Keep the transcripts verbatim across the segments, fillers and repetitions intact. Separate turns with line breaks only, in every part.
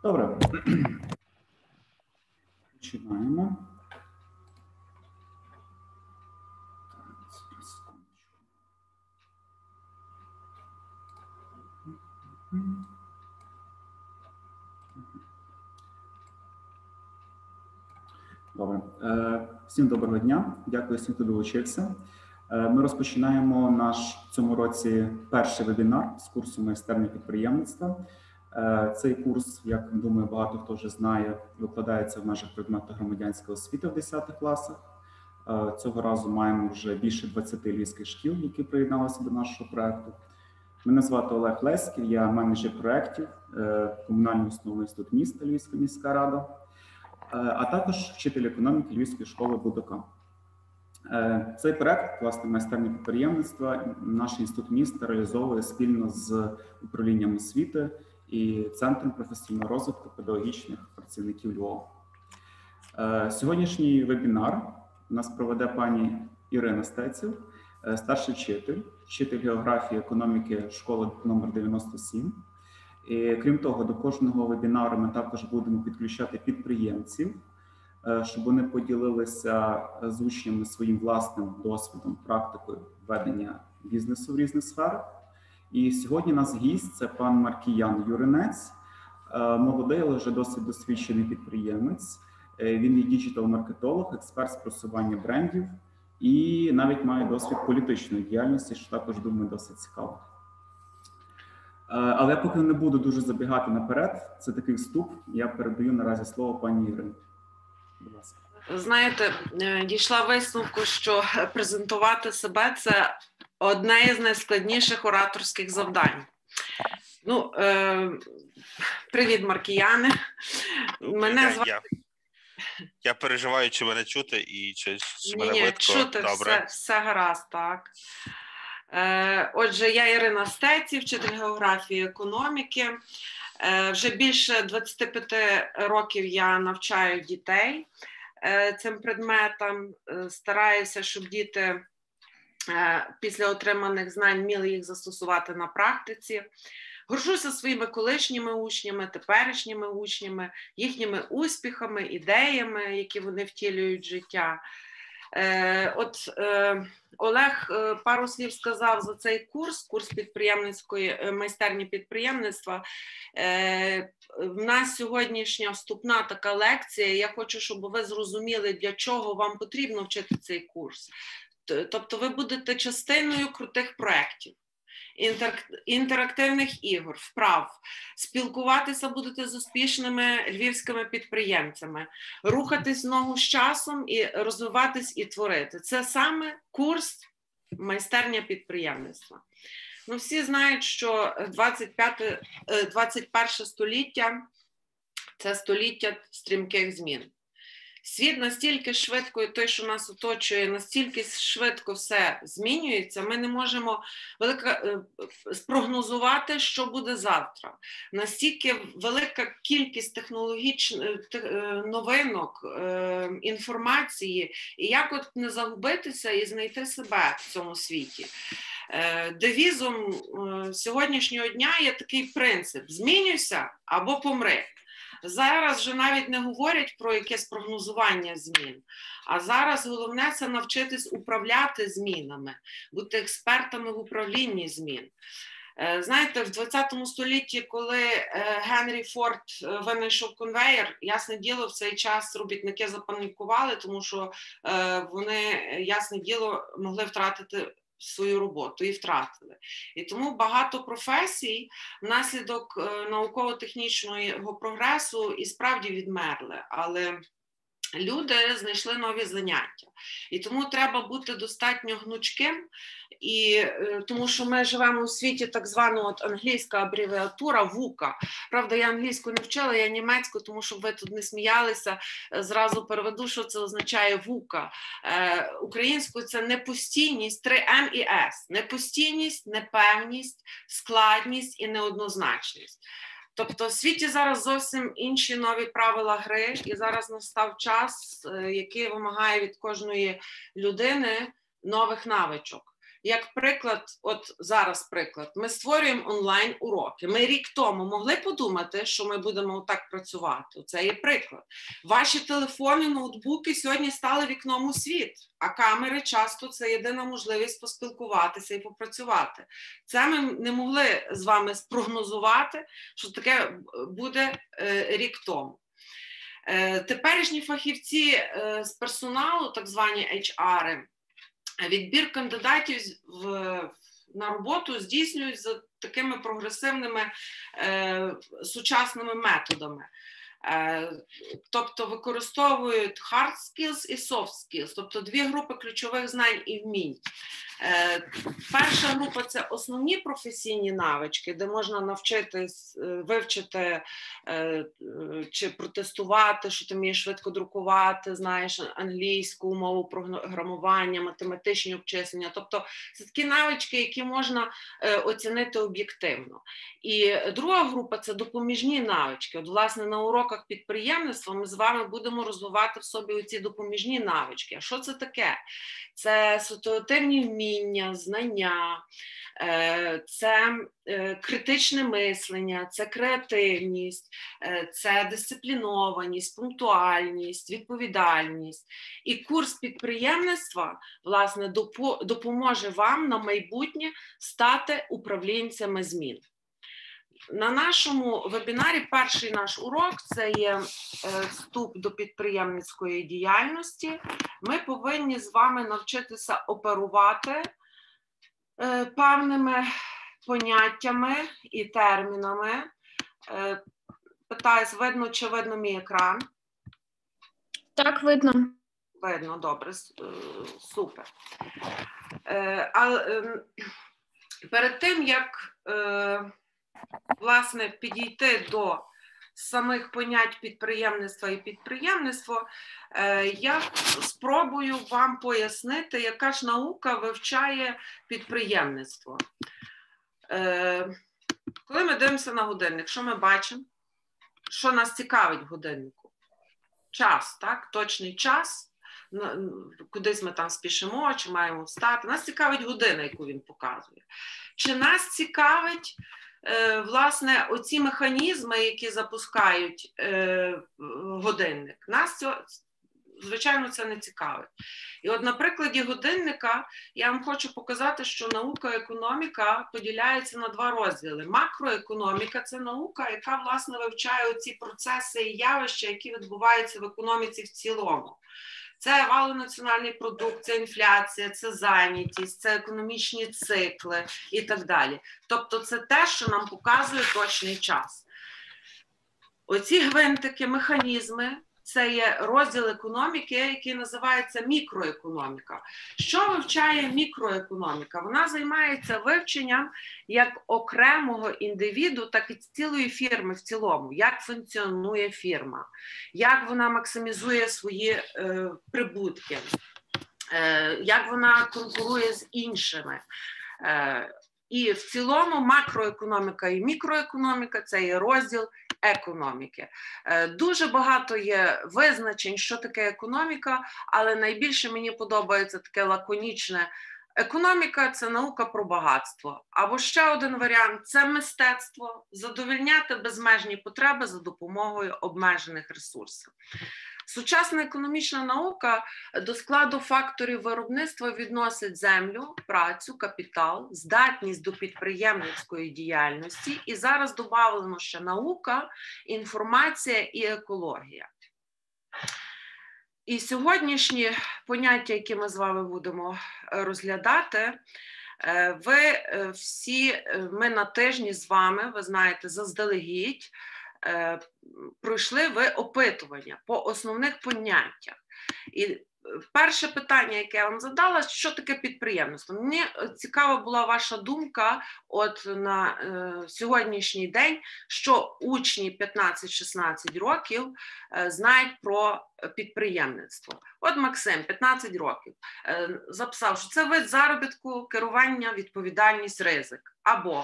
Добре. Починаємо. Добре. Всім доброго дня. Дякую всім, хто долучився. Ми розпочинаємо наш в цьому році перший вебінар з курсу майстерня підприємництва. Цей курс, як думаю, багато хто вже знає, викладається в межах предмету громадянська освіта в десятих класах. Цього разу маємо вже більше двадцяти львівських шкіл, які приєдналися до нашого проєкту. Мене звати Олег Леськів, я менеджер проєктів комунального основного інституту міста Львівська міська рада, а також вчитель економіки Львівської школи Будока. Цей проєкт, власне, майстерня підприємництва, наш інститут міста реалізовує спільно з управлінням освіти і Центром професійного розвитку педагогічних працівників Львова. Сьогоднішній вебінар у нас проведе пані Ірина Стеців, старший вчитель, вчитель географії економіки школи номер дев'яносто сім. І, крім того, до кожного вебінару ми також будемо підключати підприємців, щоб вони поділилися з учнями своїм власним досвідом, практикою ведення бізнесу в різних сферах. І сьогодні у нас гість – це пан Маркіян Юринець, молодий, але вже досить досвідчений підприємець. Він є діджитал-маркетолог, експерт з просування брендів і навіть має досвід політичної діяльності, що також, думаю, досить цікаво. Але я поки не буду дуже забігати наперед, це такий вступ, я передаю наразі слово пані Ірині. Будь ласка.
Знаєте, дійшла висновку, що презентувати себе – це одне із найскладніших ораторських завдань. Ну, е, привіт, Маркіяне.
Мене я, звати... я, я переживаю, чи мене чути і чи, чи мене
Ні,
видко.
чути,
добре.
Все, все гаразд, так. Е, отже, я Ірина Стеців, вчитель географії економіки. Е, вже більше двадцяти п'яти років я навчаю дітей е, цим предметам. Е, стараюся, щоб діти е, після отриманих знань вміли їх застосувати на практиці. Горжуся своїми колишніми учнями, теперішніми учнями, їхніми успіхами, ідеями, які вони втілюють в життя. Е, от е, Олег е, пару слів сказав за цей курс, курс підприємницької майстерні підприємництва. Е, в нас сьогоднішня вступна така лекція. Я хочу, щоб ви зрозуміли, для чого вам потрібно вчити цей курс. Тобто ви будете частиною крутих проєктів, інтерактивних ігор, вправ, спілкуватися будете з успішними львівськими підприємцями, рухатись ногу з часом і розвиватись і творити. Це саме курс майстерня підприємництва. Ну, всі знають, що двадцять перше століття – це століття стрімких змін. Світ настільки швидко, і той, що нас оточує, настільки швидко все змінюється, ми не можемо велика, спрогнозувати, що буде завтра. Настільки велика кількість технологічних новинок, інформації, і як от не загубитися і знайти себе в цьому світі. Девізом сьогоднішнього дня є такий принцип – змінюйся або помри. Зараз вже навіть не говорять про якесь прогнозування змін, а зараз головне – це навчитись управляти змінами, бути експертами в управлінні змін. Знаєте, в двадцятому столітті, коли Генрі Форд винайшов конвеєр, ясне діло, в цей час робітники запанікували, тому що вони, ясне діло, могли втратити свою роботу і втратили. І тому багато професій внаслідок науково-технічного прогресу і справді відмерли, але люди знайшли нові заняття. І тому треба бути достатньо гнучким, і, тому що ми живемо у світі так звану от англійська абревіатура вука. Правда, я англійську не вчила, я німецьку, тому щоб ви тут не сміялися, зразу переведу, що це означає вука. Е, українською це непостійність, три ем і ес. Непостійність, непевність, складність і неоднозначність. Тобто в світі зараз зовсім інші нові правила гри, і зараз настав час, який вимагає від кожної людини нових навичок. як приклад, от зараз приклад, ми створюємо онлайн-уроки. Ми рік тому могли подумати, що ми будемо так працювати. Це є приклад. Ваші телефони, ноутбуки сьогодні стали вікном у світ, а камери часто це єдина можливість поспілкуватися і попрацювати. Це ми не могли з вами спрогнозувати, що таке буде рік тому. Теперішні фахівці з персоналу, так звані ейч ар, відбір кандидатів в, на роботу здійснюють за такими прогресивними е, сучасними методами. Е, тобто використовують hard skills і soft skills, тобто дві групи ключових знань і вмінь. Е, перша група – це основні професійні навички, де можна навчитись, вивчити е, чи протестувати, що ти вмієш швидко друкувати, знаєш англійську мову, програмування, математичні обчислення. Тобто це такі навички, які можна е, оцінити об'єктивно. І друга група – це допоміжні навички. От, власне, на уроках підприємництва ми з вами будемо розвивати в собі оці допоміжні навички. А що це таке? Це ситуативні вміння, знання, це критичне мислення, це креативність, це дисциплінованість, пунктуальність, відповідальність. І курс підприємництва, власне, допоможе вам на майбутнє стати управлінцями змін. На нашому вебінарі перший наш урок – це є вступ до підприємницької діяльності. Ми повинні з вами навчитися оперувати певними поняттями і термінами. Питаюсь, видно чи видно мій екран?
Так, видно.
Видно, добре, супер. А перед тим, як власне, підійти до самих понять підприємництва і підприємництво, я спробую вам пояснити, яка ж наука вивчає підприємництво. Коли ми дивимося на годинник, що ми бачимо? Що нас цікавить в годиннику? Час, так? Точний час. Кудись ми там спішимо, чи маємо встати. Нас цікавить година, яку він показує. Чи нас цікавить власне, оці механізми, які запускають е, годинник, нас, цього, звичайно, це не цікавить. І от на прикладі годинника я вам хочу показати, що наука економіка поділяється на два розділи. Макроекономіка – це наука, яка, власне, вивчає оці процеси і явища, які відбуваються в економіці в цілому. Це валовий національний продукт, це інфляція, це зайнятість, це економічні цикли і так далі. Тобто це те, що нам показує точний час. Оці гвинтики, механізми – це є розділ економіки, який називається мікроекономіка. Що вивчає мікроекономіка? Вона займається вивченням як окремого індивіду, так і цілої фірми в цілому. Як функціонує фірма, як вона максимізує свої е, прибутки, е, як вона конкурує з іншими. Е, і в цілому макроекономіка і мікроекономіка – це є розділ економіки. Дуже багато є визначень, що таке економіка, але найбільше мені подобається таке лаконічне. Економіка – це наука про багатство. Або ще один варіант – це мистецтво, задовольняти безмежні потреби за допомогою обмежених ресурсів. Сучасна економічна наука до складу факторів виробництва відносить землю, працю, капітал, здатність до підприємницької діяльності і зараз додавлено ще наука, інформація і екологія. І сьогоднішні поняття, які ми з вами будемо розглядати, ви всі, ми на тижні з вами, ви знаєте, заздалегідь, пройшли ви опитування по основних поняттях. І перше питання, яке я вам задала, що таке підприємництво? Мені цікава була ваша думка от на е, сьогоднішній день, що учні п'ятнадцять-шістнадцять років е, знають про підприємництво. От Максим, п'ятнадцять років, е, записав, що це вид заробітку, керування, відповідальність, ризик. Або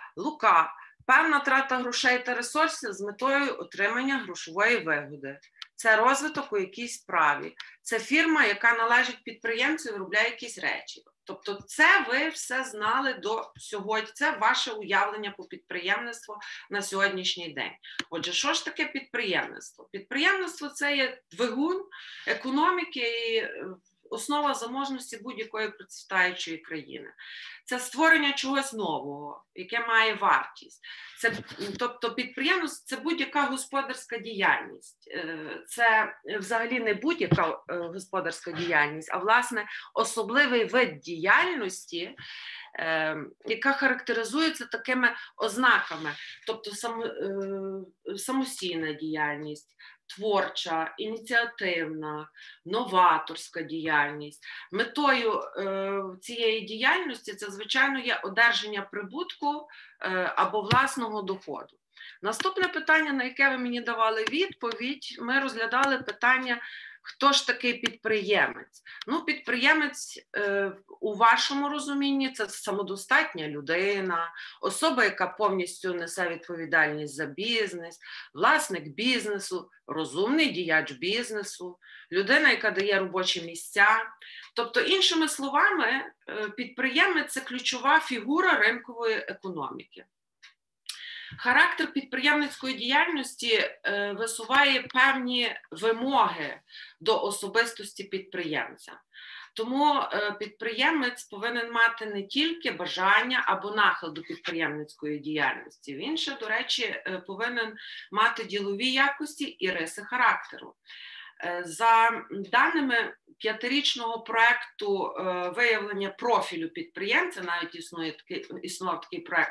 Лука, певна трата грошей та ресурсів з метою отримання грошової вигоди. це розвиток у якійсь справі, це фірма, яка належить підприємцю і виробляє якісь речі. Тобто це ви все знали до сьогодні, це ваше уявлення по підприємництву на сьогоднішній день. Отже, що ж таке підприємництво? Підприємництво – це є двигун економіки і основа заможності будь-якої процвітаючої країни. Це створення чогось нового, яке має вартість. Це, тобто підприємництво – це будь-яка господарська діяльність. Це взагалі не будь-яка господарська діяльність, а, власне, особливий вид діяльності, яка характеризується такими ознаками, тобто сам, самостійна діяльність, творча, ініціативна, новаторська діяльність. Метою е, цієї діяльності це, звичайно, є одержання прибутку е, або власного доходу. Наступне питання, на яке ви мені давали відповідь, ми розглядали питання, хто ж такий підприємець? Ну, підприємець е, у вашому розумінні – це самодостатня людина, особа, яка повністю несе відповідальність за бізнес, власник бізнесу, розумний діяч бізнесу, людина, яка дає робочі місця. Тобто, іншими словами, е, підприємець – це ключова фігура ринкової економіки. Характер підприємницької діяльності е, висуває певні вимоги до особистості підприємця. Тому е, підприємець повинен мати не тільки бажання або нахил до підприємницької діяльності, він ще, до речі, е, повинен мати ділові якості і риси характеру. Е, за даними п'ятирічного проєкту е, виявлення профілю підприємця, навіть існує такий, існував такий проєкт,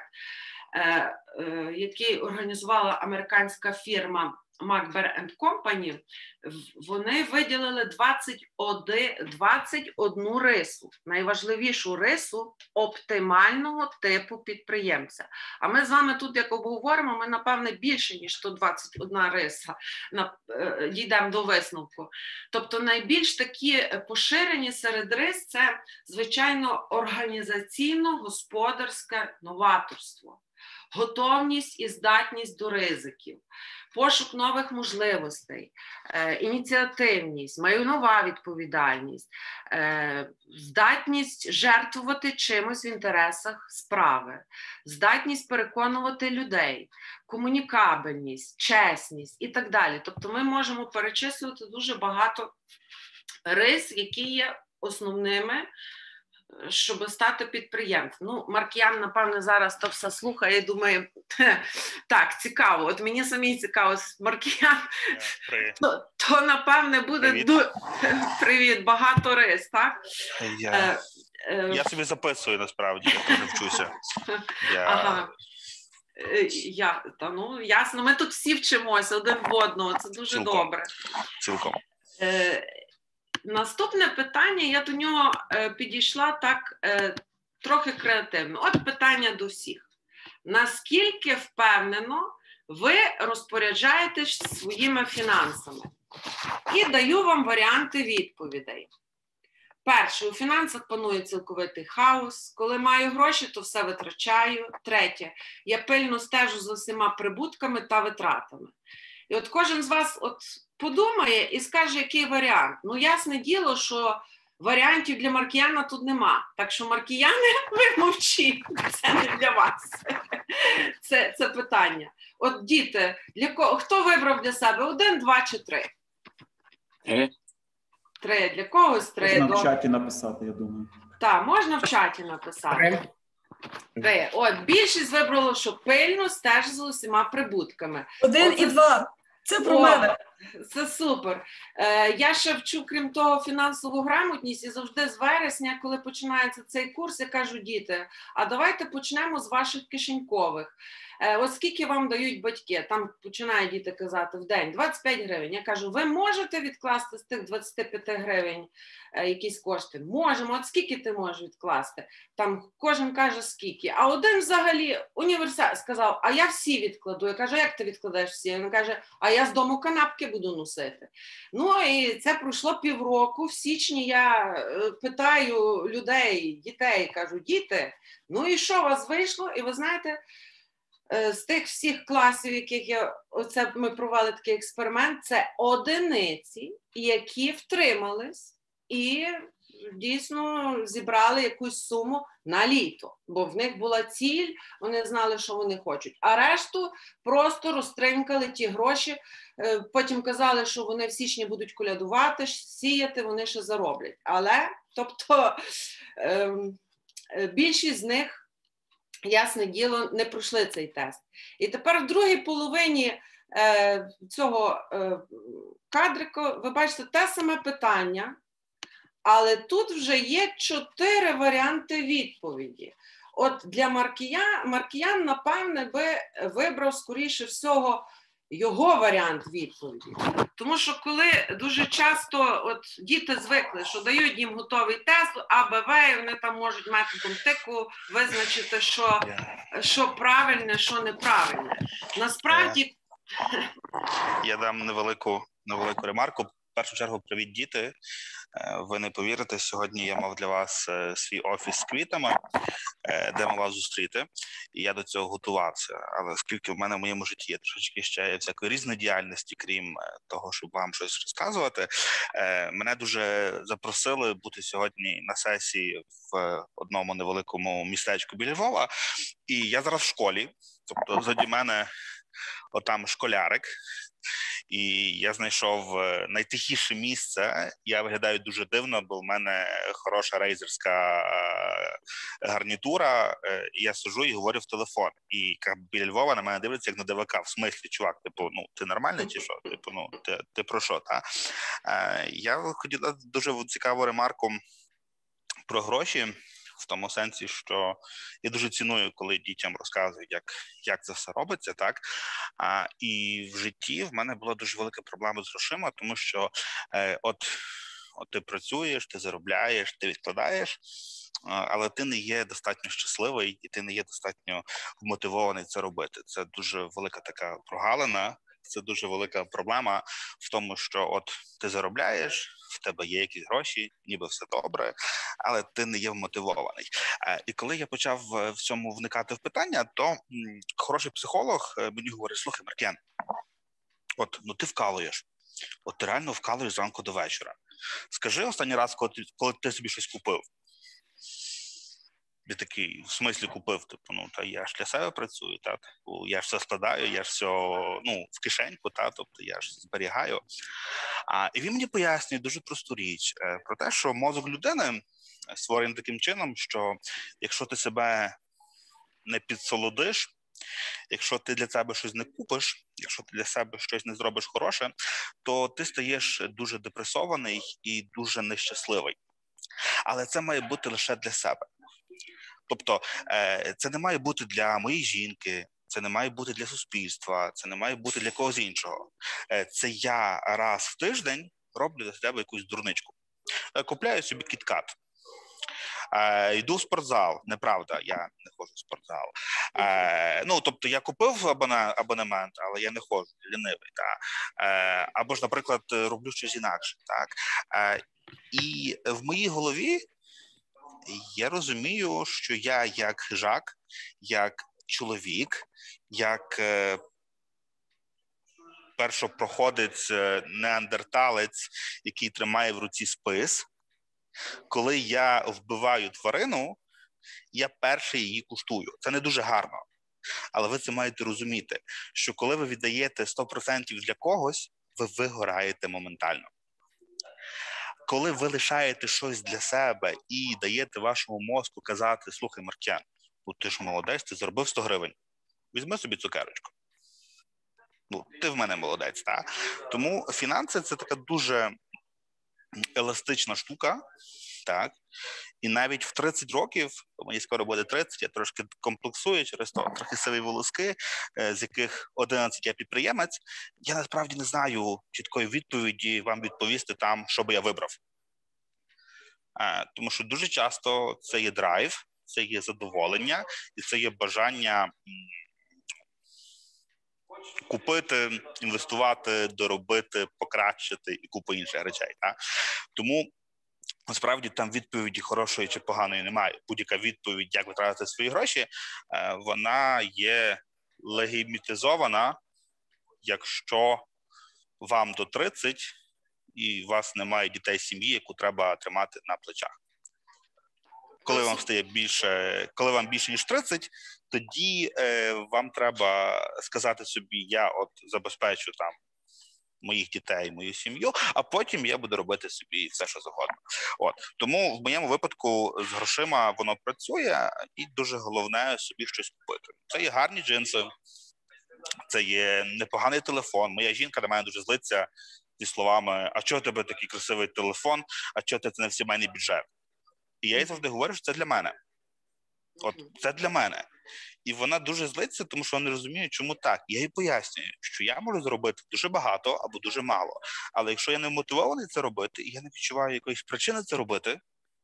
який організувала американська фірма Макбер енд Компані, вони виділили двадцять одну рису, найважливішу рису оптимального типу підприємця. А ми з вами тут, як обговоримо, ми, напевне, більше, ніж сто двадцять одна риса дійдемо до висновку. Тобто найбільш такі поширені серед рис – це, звичайно, організаційно-господарське новаторство, готовність і здатність до ризиків, пошук нових можливостей, е, ініціативність, майнова відповідальність, е, здатність жертвувати чимось в інтересах справи, здатність переконувати людей, комунікабельність, чесність і так далі. Тобто ми можемо перечислювати дуже багато рис, які є основними, щоб стати підприємцем. Ну, Маркіян, напевне, зараз то все слухає і думає, так, цікаво, от мені самі цікаво, Маркіян, то, то, напевне, буде... Привіт. Ду... Привіт, багато рис, так?
Я, е, е... я собі записую, насправді, я не вчуся. Я...
Ага. Я, та, ну, ясно, ми тут всі вчимося один в одного, це дуже Цілком. добре.
Цілком.
Е... Наступне питання, я до нього е, підійшла так е, трохи креативно. От питання до всіх. Наскільки впевнено ви розпоряджаєтесь своїми фінансами? І даю вам варіанти відповідей. Перше, у фінансах панує цілковитий хаос. Коли маю гроші, то все витрачаю. Третє, я пильно стежу за всіма прибутками та витратами. І от кожен з вас от подумає і скаже, який варіант. Ну, ясне діло, що варіантів для Маркіяна тут нема. Так що, Маркіяне, ви мовчіть, це не для вас. Це, це питання. От, діти, для кого, хто вибрав для себе? Один, два чи три?
Три.
Три. Для когось три.
Можна в чаті написати, я думаю.
Так, можна в чаті написати. Три. Три. От, більшість вибрало, що пильно стежить за усіма прибутками.
Один
Оце...
і два. Це про
О,
мене.
Це супер. Е, я ще вчу, крім того, фінансову грамотність, і завжди з вересня, коли починається цей курс, я кажу, діти, а давайте почнемо з ваших кишенькових. Е, от скільки вам дають батьки? Там починають діти казати в день двадцять п'ять гривень. Я кажу, ви можете відкласти з тих двадцять п'ять гривень е, якісь кошти? Можемо. От скільки ти можеш відкласти? Там кожен каже, скільки. А один взагалі універсал сказав, а я всі відкладу. Я кажу, як ти відкладаєш всі? Він каже, а я з дому канапки буду носити. Ну і це пройшло півроку. В січні я питаю людей, дітей, кажу, діти, ну і що у вас вийшло? І ви знаєте, з тих всіх класів, яких я оце ми провели такий експеримент, це одиниці, які втримались і дійсно зібрали якусь суму на літо, бо в них була ціль, вони знали, що вони хочуть. А решту просто розтринькали ті гроші, потім казали, що вони в січні будуть колядувати, сіяти, вони ще зароблять. Але, тобто, більшість з них, ясне діло, не пройшли цей тест. І тепер в другій половині цього кадрику ви бачите те саме питання, але тут вже є чотири варіанти відповіді. От для Маркіян, Маркіян, напевне, би вибрав, скоріше всього, його варіант відповіді. Тому що коли дуже часто от діти звикли, що дають їм готовий тест, А, Б, В, і вони там можуть методом тику визначити, що, що правильне, що неправильне. Насправді...
Я дам невелику, невелику ремарку. В першу чергу, привіт, діти. Ви не повірите, сьогодні я мав для вас свій офіс з квітами, де мав вас зустріти, і я до цього готувався. Але оскільки в мене в моєму житті є трошечки ще всякої різної діяльності, крім того, щоб вам щось розказувати, мене дуже запросили бути сьогодні на сесії в одному невеликому містечку біля Львова, і я зараз в школі, тобто заді мене отам школярик, і я знайшов найтихіше місце. Я виглядаю дуже дивно, бо в мене хороша рейзерська гарнітура, і я сиджу і говорю в телефон. І біля Львова на мене дивляться, як на дивака. В смислі, чувак, типу, ну, ти нормальний чи що? Типу, ну, ти, ти про що, та? Я хотів дати дуже цікаву ремарку про гроші, в тому сенсі, що я дуже ціную, коли дітям розказують, як, як це все робиться, так? А, і в житті в мене була дуже велика проблема з грошима, тому що е, от, от ти працюєш, ти заробляєш, ти відкладаєш, але ти не є достатньо щасливий і ти не є достатньо вмотивований це робити. Це дуже велика така прогалина. Це дуже велика проблема в тому, що от ти заробляєш, в тебе є якісь гроші, ніби все добре, але ти не є вмотивований. І коли я почав в цьому вникати в питання, то хороший психолог мені говорить: слухай, Маркіян, от, ну ти вкалуєш, от ти реально вкалуєш зранку до вечора. Скажи останній раз, коли ти, коли ти собі щось купив. Я такий, в смислі купив, типу, ну, та я ж для себе працюю, та, типу, я ж все складаю, я ж все, ну, в кишеньку, та, тобто я ж зберігаю. А, і він мені пояснює дуже просту річ е, про те, що мозок людини створений таким чином, що якщо ти себе не підсолодиш, якщо ти для себе щось не купиш, якщо ти для себе щось не зробиш хороше, то ти стаєш дуже депресований і дуже нещасливий. Але це має бути лише для себе. Тобто це не має бути для моєї жінки, це не має бути для суспільства, це не має бути для когось іншого. Це я раз в тиждень роблю для себе якусь дурничку. Купляю собі кіткат. Йду в спортзал. Неправда, я не ходжу в спортзал. Ну, тобто я купив абонемент, але я не ходжу, лінивий. Так? Або ж, наприклад, роблю щось інакше. Так? І в моїй голові я розумію, що я як хижак, як чоловік, як е, першопроходець, неандерталець, який тримає в руці спис, коли я вбиваю тварину, я перший її куштую. Це не дуже гарно. Але ви це маєте розуміти, що коли ви віддаєте сто відсотків для когось, ви вигораєте моментально. Коли ви лишаєте щось для себе і даєте вашому мозку казати: слухай, Маркіян, ну ти ж молодець, ти заробив сто гривень, візьми собі цукерочку. Ну, ти в мене молодець, так? Тому фінанси – це така дуже еластична штука, так? І навіть в тридцять років, мені скоро буде тридцять, я трошки комплексую через то, трохи сиві волоски, з яких одинадцять я підприємець, я насправді не знаю чіткої відповіді вам відповісти там, що би я вибрав. Тому що дуже часто це є драйв, це є задоволення і це є бажання купити, інвестувати, доробити, покращити і купу інших речей. Так? Тому насправді там відповіді хорошої чи поганої немає. Будь-яка відповідь, як витратити свої гроші, вона є легімітизована, якщо вам до тридцять і у вас немає дітей, сім'ї, яку треба тримати на плечах. Коли вам стає більше, коли вам більше ніж тридцять, тоді е, вам треба сказати собі, я от забезпечу там моїх дітей, мою сім'ю, а потім я буду робити собі все, що завгодно. От. Тому в моєму випадку з грошима воно працює, і дуже головне собі щось купити. Це є гарні джинси, це є непоганий телефон. Моя жінка на мене дуже злиться зі словами, а чого у тебе такий красивий телефон, а чого це не в сімейний бюджет? І я їй завжди говорю, що це для мене. От, це для мене. І вона дуже злиться, тому що вона не розуміє, чому так. Я їй пояснюю, що я можу зробити дуже багато або дуже мало. Але якщо я не мотивований це робити, і я не відчуваю якоїсь причини це робити,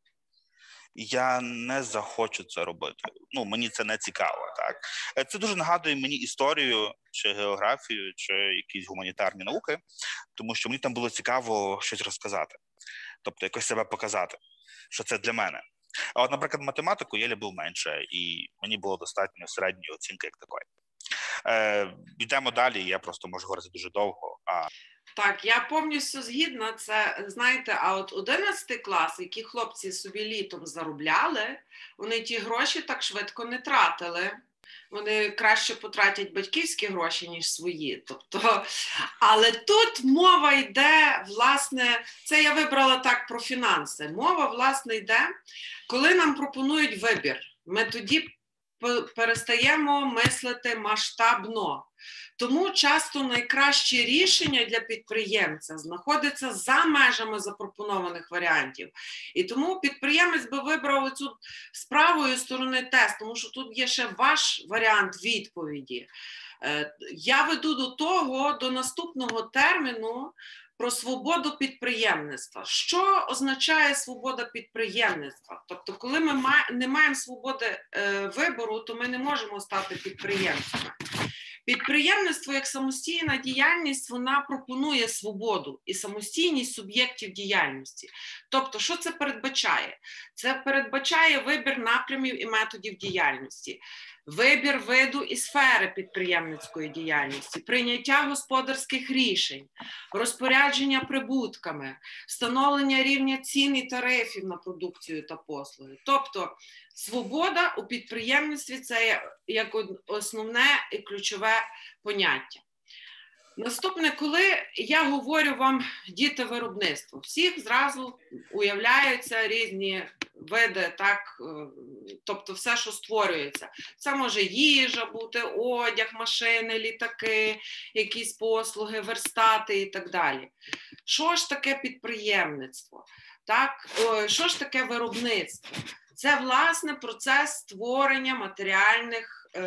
я не захочу це робити. Ну, мені це не цікаво, так? Це дуже нагадує мені історію, чи географію, чи якісь гуманітарні науки, тому що мені там було цікаво щось розказати. Тобто якось себе показати, що це для мене. А от, наприклад, математику я любив менше, і мені було достатньо середньої оцінки як такої. Е, йдемо далі, я просто можу говорити дуже довго. А...
Так, я повністю згідна, це, знаєте, а от одинадцятий клас, які хлопці собі літом заробляли, вони ті гроші так швидко не тратили. Вони краще потратять батьківські гроші, ніж свої. Тобто, але тут мова йде, власне, це я вибрала так про фінанси. Мова, власне, йде, коли нам пропонують вибір. Ми тоді перестаємо мислити масштабно. Тому часто найкращі рішення для підприємця знаходяться за межами запропонованих варіантів. І тому підприємець би вибрав цю з правої сторони тест, тому що тут є ще ваш варіант відповіді. Я веду до того, до наступного терміну про свободу підприємництва. Що означає свобода підприємництва? Тобто, коли ми не маємо свободи вибору, то ми не можемо стати підприємцями. Підприємництво як самостійна діяльність, вона пропонує свободу і самостійність суб'єктів діяльності. Тобто, що це передбачає? Це передбачає вибір напрямів і методів діяльності, вибір виду і сфери підприємницької діяльності, прийняття господарських рішень, розпорядження прибутками, встановлення рівня цін і тарифів на продукцію та послуги. Тобто, свобода у підприємництві – це як основне і ключове поняття. Наступне, коли я говорю вам діти виробництва, всіх зразу уявляються різні види, так, тобто все, що створюється. Це може їжа бути, одяг, машини, літаки, якісь послуги, верстати і так далі. Що ж таке підприємництво? Так? Що ж таке виробництво? Це, власне, процес створення матеріальних е,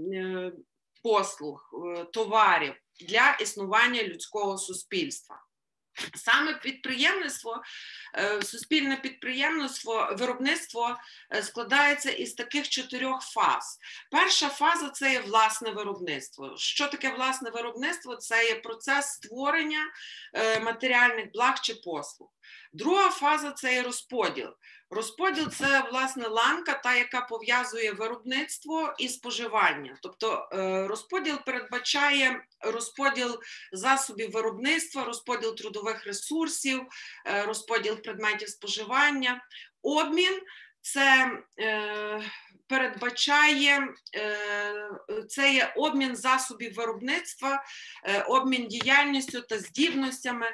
е, послуг, е, товарів для існування людського суспільства. Саме підприємництво, е, суспільне підприємництво, виробництво е, складається із таких чотирьох фаз. Перша фаза – це є власне виробництво. Що таке власне виробництво? Це є процес створення е, матеріальних благ чи послуг. Друга фаза – це є розподіл. Розподіл – це, власне, ланка, та, яка пов'язує виробництво і споживання. Тобто розподіл передбачає розподіл засобів виробництва, розподіл трудових ресурсів, розподіл предметів споживання. Обмін – це е, передбачає, е, це є обмін засобів виробництва, е, обмін діяльністю та здібностями,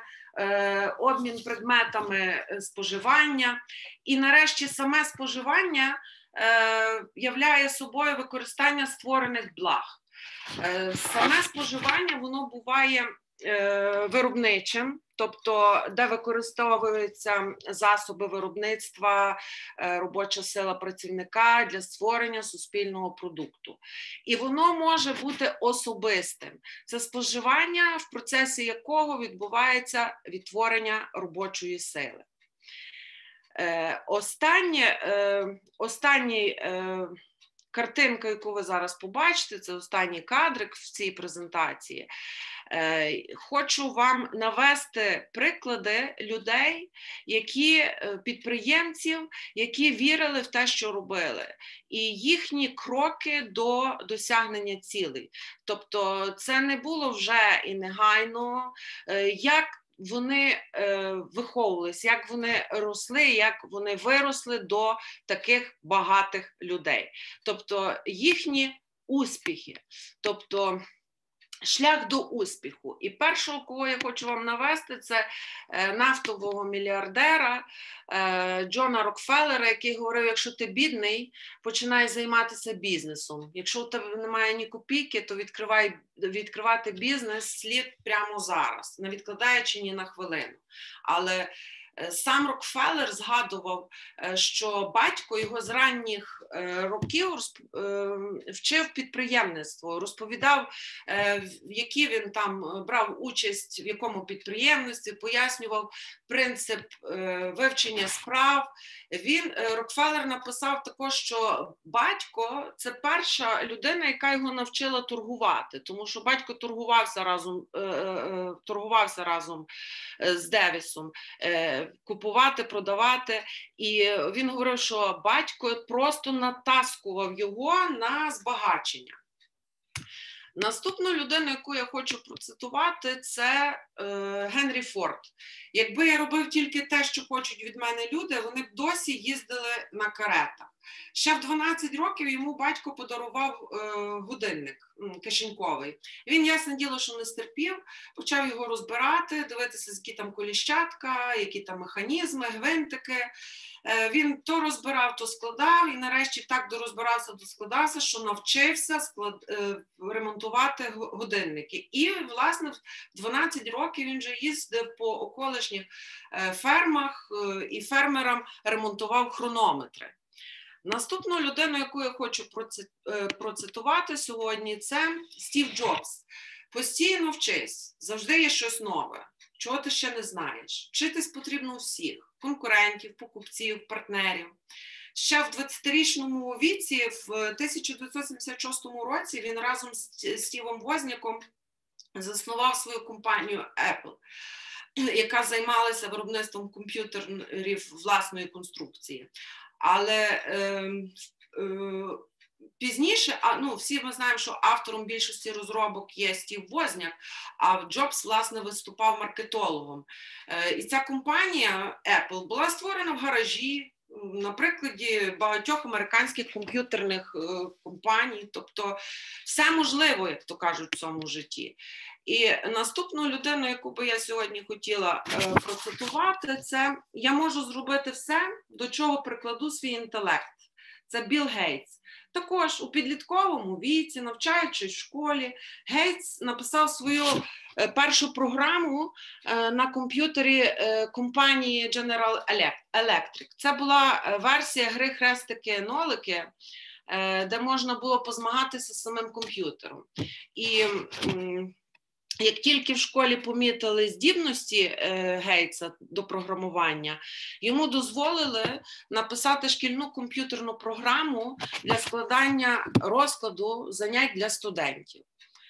обмін предметами споживання. І нарешті саме споживання е, являє собою використання створених благ. Е, саме споживання, воно буває е, виробничим, тобто де використовуються засоби виробництва, е, робоча сила працівника для створення суспільного продукту. І воно може бути особистим. Це споживання, в процесі якого відбувається відтворення робочої сили. Е, останнє, е, останній е, картинка, яку ви зараз побачите, це останній кадрик в цій презентації. Хочу вам навести приклади людей, які підприємців, які вірили в те, що робили, і їхні кроки до досягнення цілей. Тобто це не було вже і негайно, як вони е, виховувались, як вони росли, як вони виросли до таких багатих людей. Тобто їхні успіхи, тобто шлях до успіху. І першого, кого я хочу вам навести, це е, нафтового мільярдера е, Джона Рокфеллера, який говорив, якщо ти бідний, починай займатися бізнесом. Якщо у тебе немає ні копійки, то відкривай, відкривати бізнес слід прямо зараз, не відкладаючи ні на хвилину. Але сам Рокфеллер згадував, що батько його з ранніх років вчив підприємництво, розповідав, в які він там брав участь, в якому підприємництві, пояснював принцип вивчення справ. Він, Рокфеллер написав також, що батько – це перша людина, яка його навчила торгувати, тому що батько торгувався разом, торгувався разом з Девісом, купувати, продавати. І він говорив, що батько просто натаскував його на збагачення. Наступну людину, яку я хочу процитувати, це е, Генрі Форд. Якби я робив тільки те, що хочуть від мене люди, вони б досі їздили на каретах. Ще в дванадцять років йому батько подарував е, годинник кишеньковий. Він, ясне діло, що не стерпів, почав його розбирати, дивитися, які там коліщатка, які там механізми, гвинтики. Е, він то розбирав, то складав, і нарешті так дорозбирався, доскладався, що навчився склад, е, ремонтувати годинники. І, власне, в дванадцять років він вже їздив по околишніх е, фермах е, і фермерам ремонтував хронометри. Наступну людину, яку я хочу процитувати сьогодні, це Стів Джобс. Постійно вчись, завжди є щось нове, чого ти ще не знаєш. Вчитись потрібно у всіх – конкурентів, покупців, партнерів. Ще в двадцятирічному віці, в тисяча дев'ятсот сімдесят шостому році, він разом з Стівом Возняком заснував свою компанію Apple, яка займалася виробництвом комп'ютерів власної конструкції. Але е, е, пізніше, а, ну, всі ми знаємо, що автором більшості розробок є Стів Возняк, а Джобс, власне, виступав маркетологом. Е, і ця компанія Apple була створена в гаражі, на прикладі багатьох американських комп'ютерних е, компаній. Тобто все можливо, як то кажуть, в цьому житті. І наступну людину, яку би я сьогодні хотіла е, процитувати, це «Я можу зробити все, до чого прикладу свій інтелект». Це Білл Гейтс. Також у підлітковому віці, навчаючись в школі, Гейтс написав свою е, першу програму е, на комп'ютері е, компанії General Electric. Це була е, версія гри «Хрестики-нолики», е, де можна було позмагатися з самим комп'ютером. І м, як тільки в школі помітили здібності е, Гейтса до програмування, йому дозволили написати шкільну комп'ютерну програму для складання розкладу занять для студентів.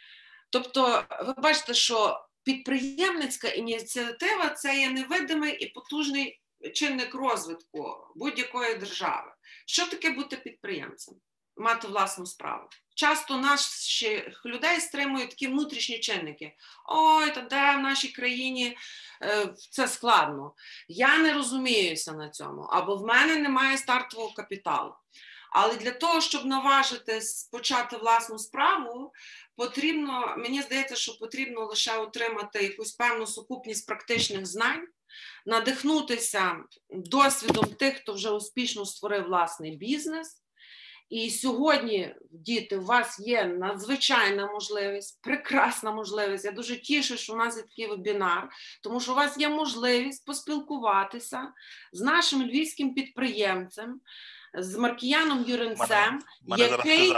Тобто, ви бачите, що підприємницька ініціатива – це є невидимий і потужний чинник розвитку будь-якої держави. Що таке бути підприємцем? Мати власну справу. Часто наших людей стримують такі внутрішні чинники. Ой, та де в нашій країні е, це складно. Я не розуміюся на цьому. Або в мене немає стартового капіталу. Але для того, щоб наважитись почати власну справу, потрібно, мені здається, що потрібно лише отримати якусь певну сукупність практичних знань, надихнутися досвідом тих, хто вже успішно створив власний бізнес. І сьогодні, діти, у вас є надзвичайна можливість, прекрасна можливість. Я дуже тішу, що у нас є такий вебінар, тому що у вас є можливість поспілкуватися з нашим львівським підприємцем, з Маркіяном Юринцем, який,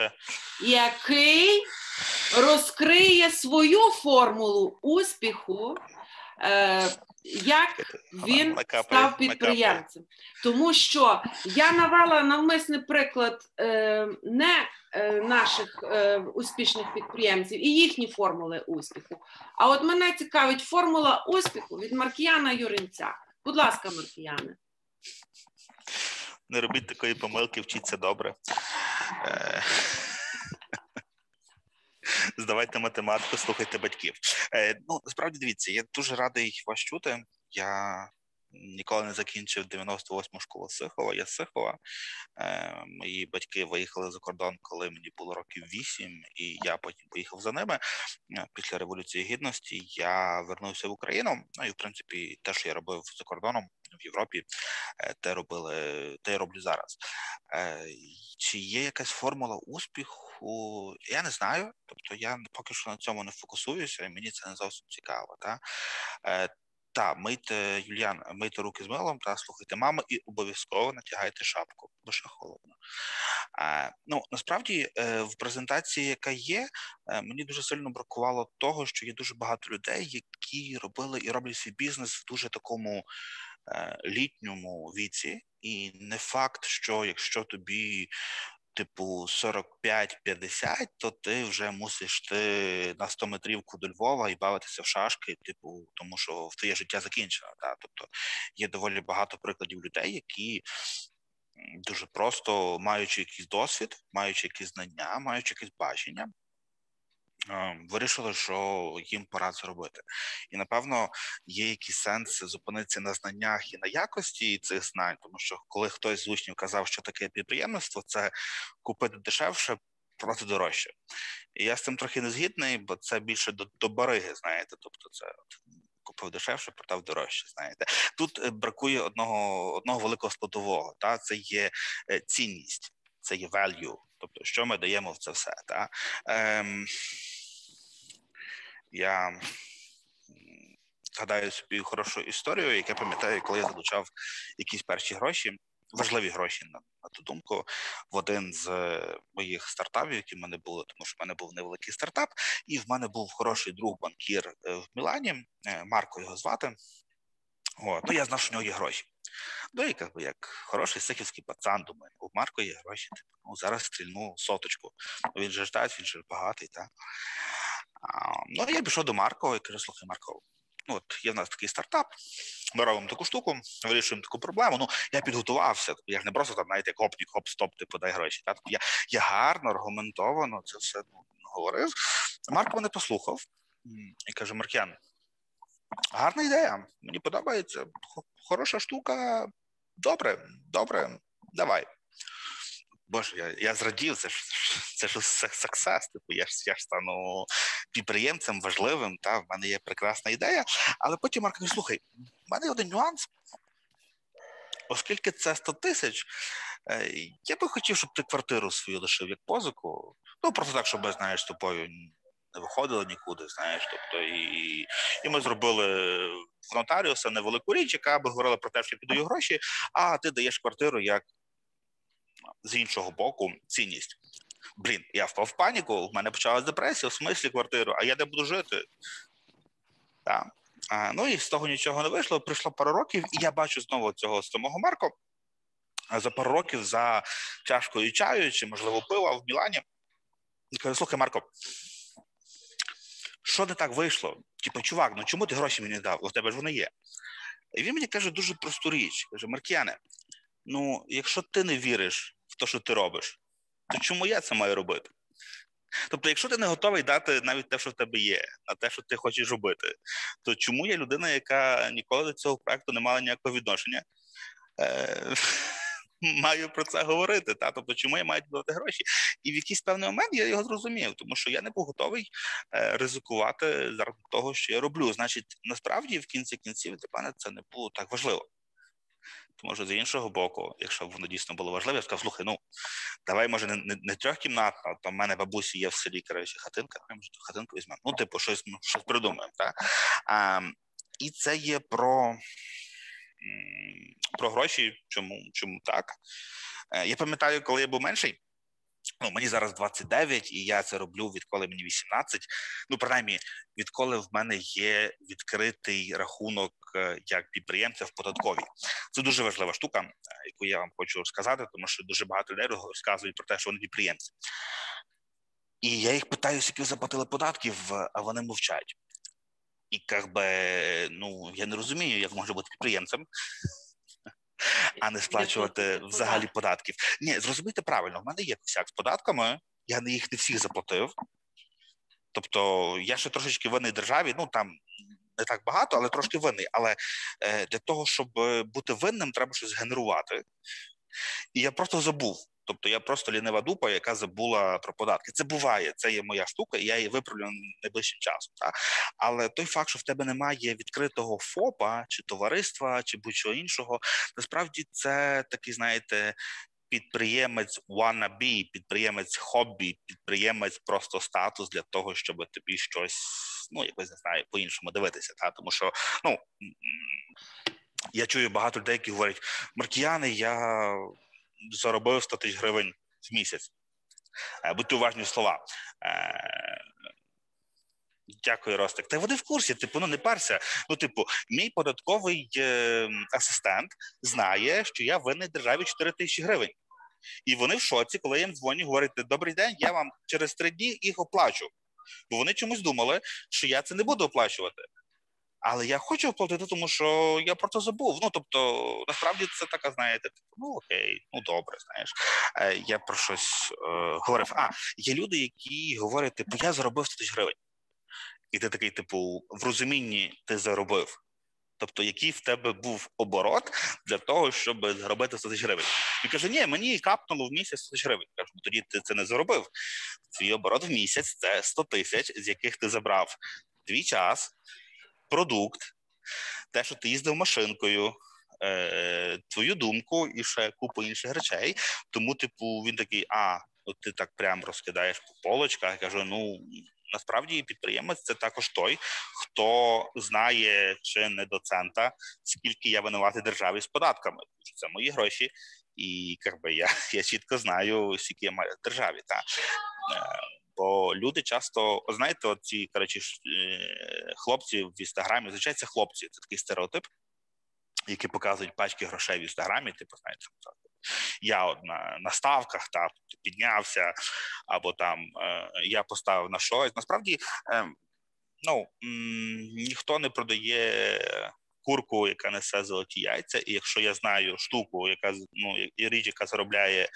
який розкриє свою формулу успіху, е, як він став підприємцем. Тому що я навела навмисний приклад е, не е, наших е, успішних підприємців і їхні формули успіху. А от мене цікавить формула успіху від Маркіяна Юринця. Будь ласка, Маркіяне.
Не робіть такої помилки, вчіться добре. Е... Здавайте математику, слухайте батьків. Е, ну, насправді, дивіться, я дуже радий вас чути. Я ніколи не закінчив дев'яносто восьму школу Сихова, я з Сихова. Е, мої батьки виїхали за кордон, коли мені було років вісім, і я потім поїхав за ними. Після Революції Гідності я вернувся в Україну. Ну і, в принципі, те, що я робив за кордоном, в Європі, те робили, те я роблю зараз. Чи є якась формула успіху? Я не знаю. Тобто я поки що на цьому не фокусуюся, і мені це не зовсім цікаво. Та? Та, мийте, Юліан, мийте руки з милом, та слухайте маму і обов'язково натягайте шапку, бо ще холодно. А, ну, насправді, в презентації, яка є, мені дуже сильно бракувало того, що є дуже багато людей, які робили і роблять свій бізнес в дуже такому літньому віці, і не факт, що якщо тобі типу сорок п'ять п'ятдесят, то ти вже мусиш ти на сто метрівку до Львова і бавитися в шашки, типу, тому що в твоє життя закінчено. Та? Тобто є доволі багато прикладів людей, які дуже просто, маючи якийсь досвід, маючи якісь знання, маючи якесь бачення, вирішили, що їм пора це робити. І, напевно, є якийсь сенс зупинитися на знаннях і на якості цих знань, тому що коли хтось з учнів казав, що таке підприємництво, це купити дешевше, продати дорожче. І я з цим трохи не згідний, бо це більше до, до бариги, знаєте, тобто це купив дешевше, продав дорожче, знаєте. Тут бракує одного, одного великого складового, та? Це є цінність, це є value, тобто що ми даємо в це все. Та? Ем... Я згадаю собі хорошу історію, яку я пам'ятаю, коли я залучав якісь перші гроші, важливі гроші, на, на ту думку, в один з моїх стартапів, які в мене були, тому що в мене був невеликий стартап, і в мене був хороший друг-банкір в Мілані, Марко його звати. От, ну, я знав, що в нього є гроші. Ну, і як, як хороший сихівський пацан, думаю, у Марко є гроші, ну, зараз стрільну соточку. Він же ждать, він же багатий, так? Ну, я пішов до Марко і кажу, слухай, Марко, ну, от є в нас такий стартап, ми робимо таку штуку, вирішуємо таку проблему, ну, я підготувався, я ж не просто там, знаєте, як гопнік, хоп-стоп, ти подай гроші, так? Я, я гарно, аргументовано це все ну, говорив. Марко мене послухав і каже, Маркіян, гарна ідея, мені подобається, хороша штука, добре, добре, давай. Боже, я, я зрадів, це ж, це ж success, типу, я ж, я ж стану підприємцем важливим, та, в мене є прекрасна ідея, але потім Марко каже, слухай, в мене є один нюанс, оскільки це сто тисяч, я би хотів, щоб ти квартиру свою лишив як позику, ну, просто так, щоб, знаєш, з тобою не виходили нікуди, знаєш, тобто, і, і ми зробили в нотаріуса невелику річ, яка би говорила про те, що я піддаю гроші, а ти даєш квартиру як з іншого боку цінність. Блін, я впав в паніку, в мене почалась депресія, в смислі квартиру, а я де буду жити? Так. А, ну і з того нічого не вийшло, пройшло пару років, і я бачу знову цього самого Марко, за пару років за чашкою чаю, чи, можливо, пива в Мілані. І кажу, слухай, Марко, що не так вийшло? Типу, чувак, ну чому ти гроші мені дав? У тебе ж вони є. І він мені каже дуже просту річ. Каже, Маркіяне, ну, якщо ти не віриш в те, що ти робиш, то чому я це маю робити? Тобто, якщо ти не готовий дати навіть те, що в тебе є, на те, що ти хочеш робити, то чому я людина, яка ніколи до цього проекту не мала ніякого відношення, е- маю про це говорити? Та? Тобто, чому я маю дати гроші? І в якийсь певний момент я його зрозумів, тому що я не був готовий е- ризикувати заради того, що я роблю. Значить, насправді, в кінці кінців для мене це не було так важливо. Тому що з іншого боку, якщо б воно дійсно було важливо, я сказав, слухай, ну, давай, може, не, не, не трьохкімнатно, там в мене бабусі є в селі, коротше, хатинка, ми може, хатинку візьмемо. Ну, типу, щось, ну, щось придумаємо, так? А, і це є про, про гроші, чому, чому так. Я пам'ятаю, коли я був менший, Ну, мені зараз двадцять дев'ять, і я це роблю, відколи мені вісімнадцять. Ну, принаймні, відколи в мене є відкритий рахунок як підприємця в податковій. Це дуже важлива штука, яку я вам хочу розказати, тому що дуже багато людей розказують про те, що вони підприємці. І я їх питаю, скільки заплатили податків, а вони мовчать. І, як би, ну, я не розумію, як може бути підприємцем, а не сплачувати взагалі податків. Ні, зрозумійте правильно, в мене є косяк з податками, я їх не всіх заплатив. Тобто я ще трошечки винний державі, ну там не так багато, але трошки винний. Але е, для того, щоб бути винним, треба щось генерувати. І я просто забув. Тобто я просто лінива дупа, яка забула про податки. Це буває, це є моя штука, і я її виправлю найближчим часом. Так? Але той факт, що в тебе немає відкритого ФОПа, чи товариства, чи будь-чого іншого, насправді це такий, знаєте, підприємець wannabe, підприємець хобі, підприємець просто статус для того, щоб тобі щось, ну, якось, не знаю, по-іншому дивитися. Так? Тому що, ну, я чую багато людей, які говорять, Маркіяне, я заробив сто тисяч гривень в місяць. Будьте уважні в слова. Дякую, Ростик. Та вони в курсі, типу, ну не парся. Ну, типу, мій податковий е, асистент знає, що я винний державі чотири тисячі гривень. І вони в шоці, коли я їм дзвоню, говорять, добрий день, я вам через три дні їх оплачу. Бо вони чомусь думали, що я це не буду оплачувати. Але я хочу оплатити, тому що я про це забув. Ну, тобто, насправді це така, знаєте, ну окей, ну добре, знаєш. Е, я про щось е, говорив. А, є люди, які говорять, типу, я заробив сто тисяч гривень. І ти такий, типу, в розумінні ти заробив. Тобто, який в тебе був оборот для того, щоб заробити сто тисяч гривень. Він каже, ні, мені капнуло в місяць сто тисяч гривень. Кажу, тоді ти це не заробив. Твій оборот в місяць – це сто тисяч, з яких ти забрав твій час, продукт, те, що ти їздив машинкою, е, твою думку і ще купу інших речей. Тому, типу, він такий, а, от ти так прям розкидаєш по полочках. Я кажу, ну, насправді підприємець – це також той, хто знає, чи не до цента, скільки я винуватий державі з податками. Це мої гроші, і якби, я, я чітко знаю, скільки я маю державі. Та. Бо люди часто, знаєте, от ці, коротше, хлопці в Інстаграмі, звичайно, це хлопці, це такий стереотип, які показують пачки грошей в Інстаграмі, типу, знаєте, я от на, на ставках та, піднявся, або там е, я поставив на щось. Насправді, е, ну, м, ніхто не продає курку, яка несе золоті яйця, і якщо я знаю штуку, яка, ну, і річ, яка заробляє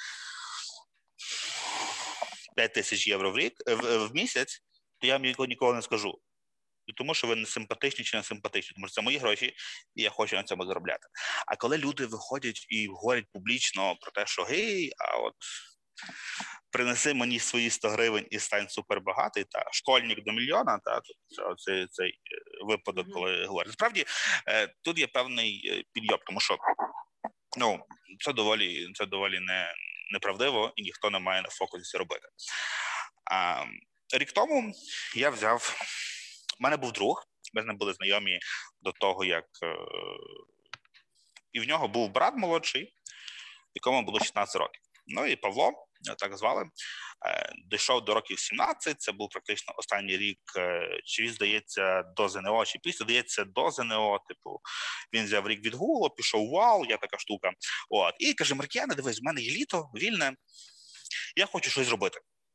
п'ять тисяч євро в рік, в, в місяць, то я вам ніколи не скажу. І тому, що ви не симпатичні чи не симпатичні, тому що це мої гроші, і я хочу на цьому заробляти. А коли люди виходять і говорять публічно про те, що гей, а от принеси мені свої сто гривень і стань супербагатий, та школьник до мільйона, та цей, цей випадок, mm-hmm. коли говорять. Насправді, тут є певний підйоб, тому що, ну, це доволі, це доволі не, неправдиво, і ніхто не має на фокусі це робити. А, рік тому я взяв... У мене був друг, ми з ним були знайомі до того, як... І в нього був брат молодший, якому було шістнадцять років. Ну і Павло, так звали, дійшов до років сімнадцять, це був практично останній рік, чи він, здається, до ЗНО, чи після, здається, до ЗНО, типу, він взяв рік відгулу, пішов вау, я така штука. От. І каже, Маркіяне, дивись, в мене є літо, вільне, я хочу щось зробити.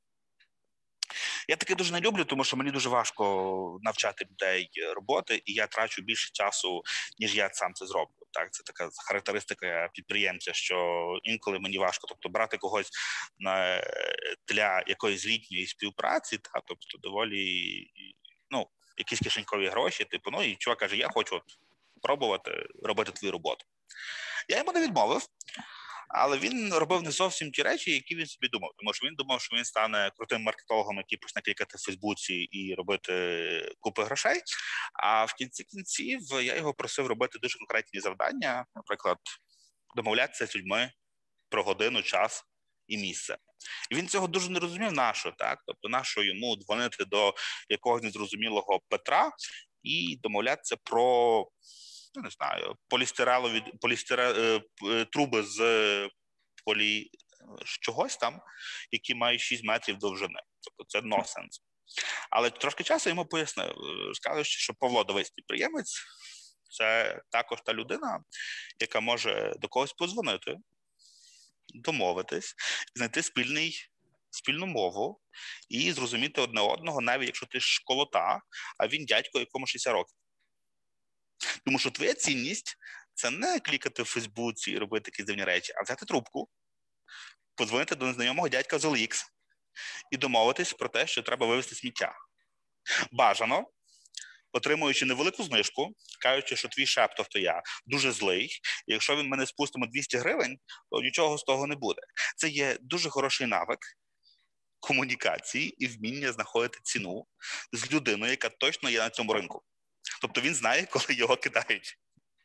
Я таке дуже не люблю, тому що мені дуже важко навчати людей роботи, і я трачу більше часу, ніж я сам це зроблю. Так, це така характеристика підприємця, що інколи мені важко, тобто брати когось на, для якоїсь літньої співпраці, та, тобто доволі, ну, якісь кишенькові гроші, типу, ну, і чувак каже, я хочу от пробувати робити твою роботу. Я йому не відмовив. Але він робив не зовсім ті речі, які він собі думав. Тому що він думав, що він стане крутим маркетологом, який почне клікати в Фейсбуці і робити купи грошей. А в кінці кінців я його просив робити дуже конкретні завдання, наприклад, домовлятися з людьми про годину, час і місце. І він цього дуже не розумів, на що, так? Тобто, на що йому дзвонити до якогось незрозумілого Петра і домовлятися про... Я не знаю, полістиралові полістира, труби з полі, чогось там, які мають шість метрів довжини. Тобто це нонсенс. Але трошки часу йому пояснив, сказавши, що Павло, дивись, підприємець, це також та людина, яка може до когось подзвонити, домовитись, знайти спільний, спільну мову і зрозуміти одне одного, навіть якщо ти школота, а він дядько, якому шістдесят років. Тому що твоя цінність – це не клікати в Фейсбуці і робити якісь дивні речі, а взяти трубку, подзвонити до незнайомого дядька з О Л Ікс і домовитись про те, що треба вивезти сміття. Бажано, отримуючи невелику знижку, кажучи, що твій шеф, тобто я, дуже злий, і якщо він мене спустимо двісті гривень, то нічого з того не буде. Це є дуже хороший навик комунікації і вміння знаходити ціну з людиною, яка точно є на цьому ринку. Тобто він знає, коли його кидають.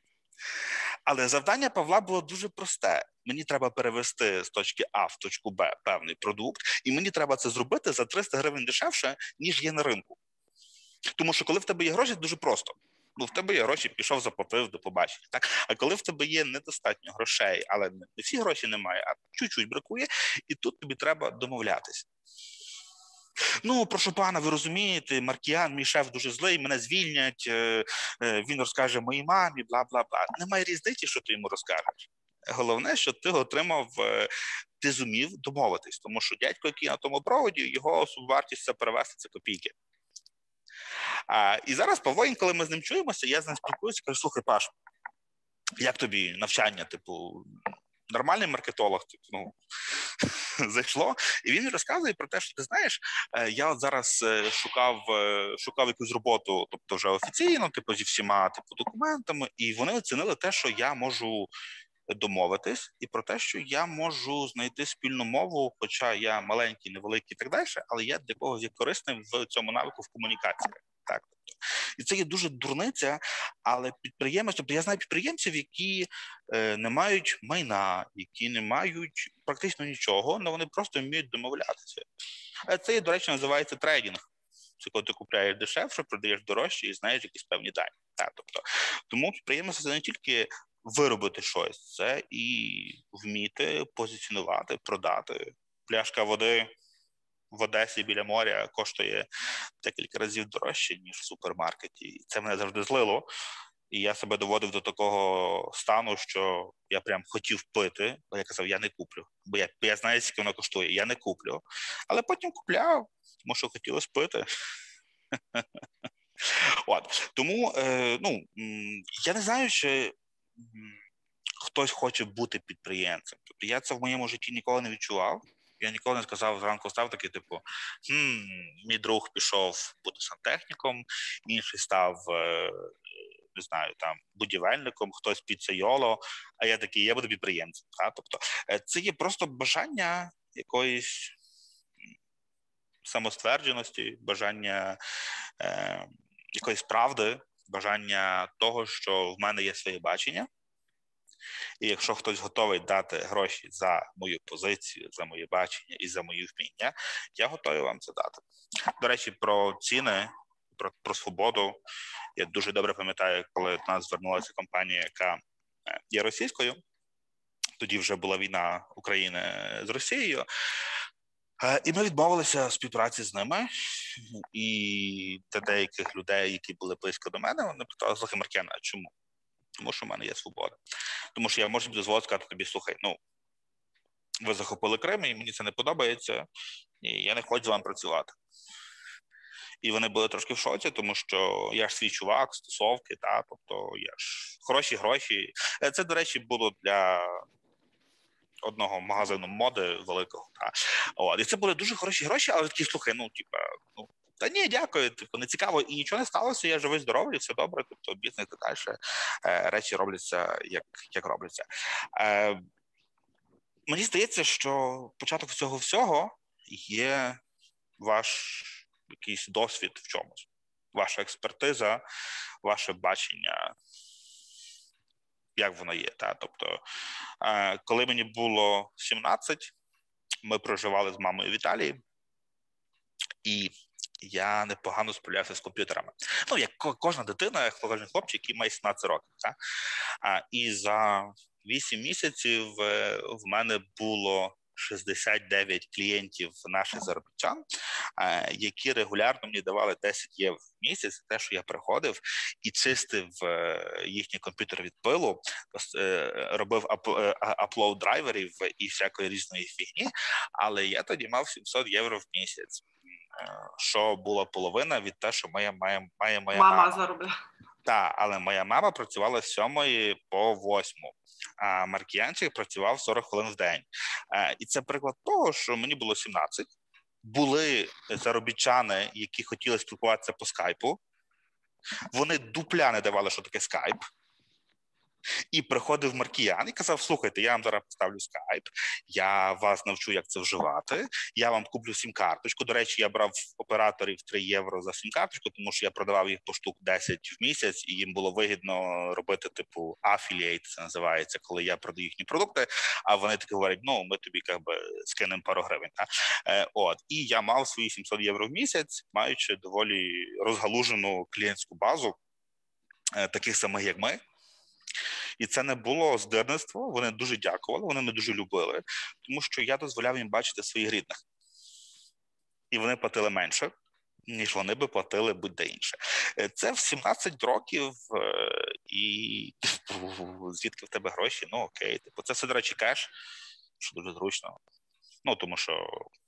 Але завдання Павла було дуже просте. Мені треба перевести з точки А в точку Б певний продукт, і мені треба це зробити за триста гривень дешевше, ніж є на ринку. Тому що коли в тебе є гроші, дуже просто. Ну, в тебе є гроші, пішов, заплатив, до побачення. Так? А коли в тебе є недостатньо грошей, але не всі гроші немає, а чуть-чуть бракує, і тут тобі треба домовлятися. Ну, прошу пана, ви розумієте, Маркіян, мій шеф дуже злий, мене звільнять, він розкаже моїй мамі, бла-бла-бла. Немає різниці, що ти йому розкажеш. Головне, що ти отримав, ти зумів домовитись, тому що дядько, який на тому проводі, його вартість це перевести, це копійки. А, і зараз Павло, коли ми з ним чуємося, я з ним спілкуюся, кажу, слухай, Паш, як тобі навчання, типу, нормальний маркетолог, типу, ну, зайшло. І він розказує про те, що, ти знаєш, я от зараз шукав, шукав якусь роботу, тобто вже офіційно, типу, зі всіма, типу, документами, і вони оцінили те, що я можу домовитись, і про те, що я можу знайти спільну мову, хоча я маленький, невеликий і так далі, але я для когось є корисним в цьому навику в комунікації. Так, тобто. І це є дуже дурниця, але підприємець, тобто я знаю підприємців, які е, не мають майна, які не мають практично нічого, але вони просто вміють домовлятися. А це, до речі, називається трейдинг. Це коли ти купляєш дешевше, продаєш дорожче і знаєш якісь певні дані. Так, тобто. Тому підприємець – це не тільки виробити щось, це і вміти позиціонувати, продати. Пляшка води в Одесі біля моря коштує декілька разів дорожче, ніж в супермаркеті. І це мене завжди злило. І я себе доводив до такого стану, що я прям хотів пити, бо я казав, я не куплю. Бо я, я знаю, скільки воно коштує, я не куплю. Але потім купляв, тому що хотілося пити. От. Тому, е, ну, я не знаю, чи хтось хоче бути підприємцем. Тобто я це в моєму житті ніколи не відчував. Я ніколи не сказав, зранку став такий, типу, хм, мій друг пішов бути сантехніком, інший став, не знаю, там, будівельником, хтось піцейоло, а я такий, я буду підприємцем. А? Тобто це є просто бажання якоїсь самоствердженості, бажання е, якоїсь правди, бажання того, що в мене є своє бачення. І якщо хтось готовий дати гроші за мою позицію, за моє бачення і за мої вміння, я готовий вам це дати. До речі, про ціни, про, про свободу. Я дуже добре пам'ятаю, коли до нас звернулася компанія, яка є російською. Тоді вже була війна України з Росією. І ми відмовилися співпраці з ними. І для деяких людей, які були близько до мене, вони питали, слухай, Маркіян, а чому? Тому що в мене є свобода. Тому що я можу дозволити сказати тобі, слухай, ну, ви захопили Крим, і мені це не подобається, і я не хочу з вами працювати. І вони були трошки в шоці, тому що я ж свій чувак, стосовки, та, тобто я ж хороші гроші. Це, до речі, було для одного магазину моди великого. Та. От. І це були дуже хороші гроші, але такі, слухай, ну, типа, ну, та ні, дякую, типу, не цікаво, і нічого не сталося, я живий, здоровий, все добре, тобто бізнес і далі, е, речі робляться, як, як робляться. Е, мені здається, що початок цього всього є ваш якийсь досвід в чомусь, ваша експертиза, ваше бачення, як воно є. Та? Тобто, е, коли мені було сімнадцять, ми проживали з мамою в Італії, і я непогано справлявся з комп'ютерами. Ну, як кожна дитина, як кожен хлопчик, який має сімнадцять років. Так? А, і за вісім місяців в мене було шістдесят дев'ять клієнтів наших заробітчан, які регулярно мені давали десять євро в місяць, те, що я приходив і чистив їхній комп'ютер від пилу, робив аплоуд драйверів і всякої різної фігні, але я тоді мав сімсот євро в місяць, що була половина від те, що моя, має, має моя мама.
Мама заробляє.
Так, але моя мама працювала з сьомої по восьму, а Маркіянчик працював сорок хвилин в день. І це приклад того, що мені було сімнадцять, були заробітчани, які хотіли спілкуватися по скайпу, вони дупля не давали, що таке скайп, і приходив Маркіян і казав, слухайте, я вам зараз поставлю скайп, я вас навчу, як це вживати, я вам куплю сім-карточку. До речі, я брав операторів три євро за сім-карточку, тому що я продавав їх по штук десять в місяць, і їм було вигідно робити, типу, афілієйт, це називається, коли я продаю їхні продукти, а вони таки говорять, ну, ми тобі, як би, скинемо пару гривень. Та? Е, от. І я мав свої сімсот євро в місяць, маючи доволі розгалужену клієнтську базу, е, таких самих, як ми. І це не було здирництво, вони дуже дякували, вони мене дуже любили, тому що я дозволяв їм бачити своїх рідних. І вони платили менше, ніж вони би платили будь-де інше. Це в сімнадцять років, і звідки в тебе гроші? Ну окей, типу, це все, до речі, кеш, що дуже зручно. Ну, тому що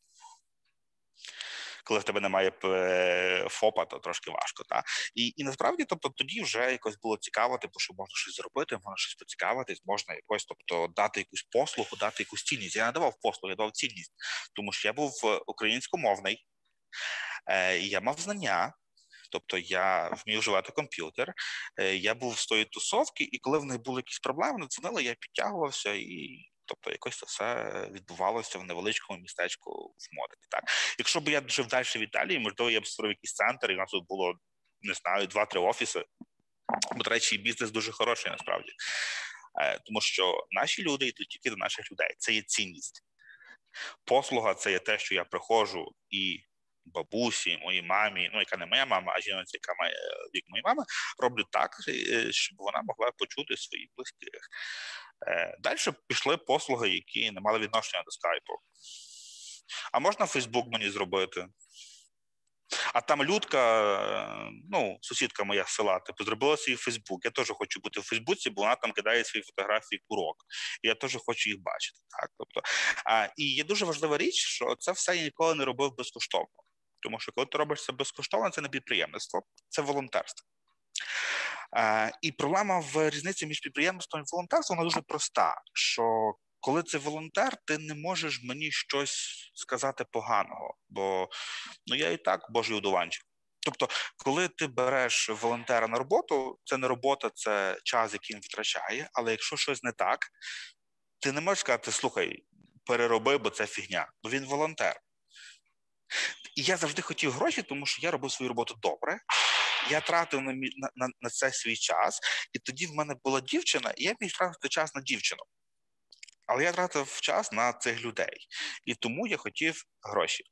коли в тебе немає ФОПа, то трошки важко. Та? І, і насправді, тобто, тоді вже якось було цікаво, типу, що можна щось зробити, можна щось поцікавитись, можна якось, тобто, дати якусь послугу, дати якусь цінність. Я не давав послугу, я давав цінність, тому що я був українськомовний, е, я мав знання, тобто я вмів вживати комп'ютер, е, я був з тої тусовки, і коли в них були якісь проблеми, вони дзвонили, я підтягувався і... Тобто якось це все відбувалося в невеличкому містечку в Модені. Так? Якщо б я жив далі в Італії, можливо, я б створив якийсь центр, і у нас тут було, не знаю, два-три офіси. Бо, до речі, бізнес дуже хороший, насправді. Е, тому що наші люди йдуть тільки до наших людей. Це є цінність. Послуга – це є те, що я приходжу і бабусі, моїй мамі, ну, яка не моя мама, а жіночка, яка має вік моєї мами, роблю так, щоб вона могла почути своїх близьких. Далі пішли послуги, які не мали відношення до скайпу. А можна Фейсбук мені зробити? А там Людка, ну, сусідка моя з села, типу, зробила свій Фейсбук. Я теж хочу бути в Фейсбуці, бо вона там кидає свої фотографії курок. І я теж хочу їх бачити. Так? Тобто, а, і є дуже важлива річ, що це все я ніколи не робив безкоштовно. Тому що коли ти робиш це безкоштовно, це не підприємництво, це волонтерство. А, і проблема в різниці між підприємництвом і волонтерством, вона дуже проста, що коли це волонтер, ти не можеш мені щось сказати поганого, бо ну, я і так божий одуванчик. Тобто, коли ти береш волонтера на роботу, це не робота, це час, який він втрачає, але якщо щось не так, ти не можеш сказати, слухай, перероби, бо це фігня, бо він волонтер. І я завжди хотів гроші, тому що я робив свою роботу добре, я тратив на, на, на це свій час, і тоді в мене була дівчина, і я міг тратити час на дівчину. Але я тратив час на цих людей. І тому я хотів гроші.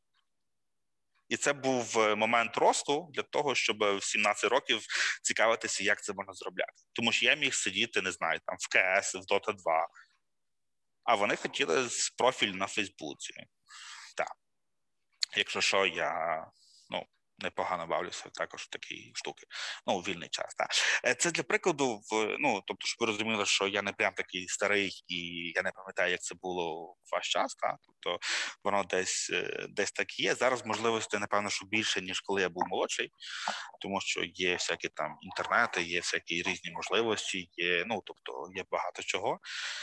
І це був момент росту для того, щоб в сімнадцять років цікавитися, як це можна зробляти. Тому що я міг сидіти, не знаю, там в КС, в Дота два. А вони хотіли профіль на Фейсбуці. Так. Якщо що, я, ну, непогано бавлюся також в такі штуки. Ну, у вільний час, так. Це для прикладу, в, ну, тобто, щоб ви розуміли, що я не прям такий старий і я не пам'ятаю, як це було в ваш час, так. Тобто, воно десь, десь так є. Зараз можливостей, напевно, що більше, ніж коли я був молодший, тому що є всякі там інтернети, є всякі різні можливості, є, ну, тобто, є багато чого.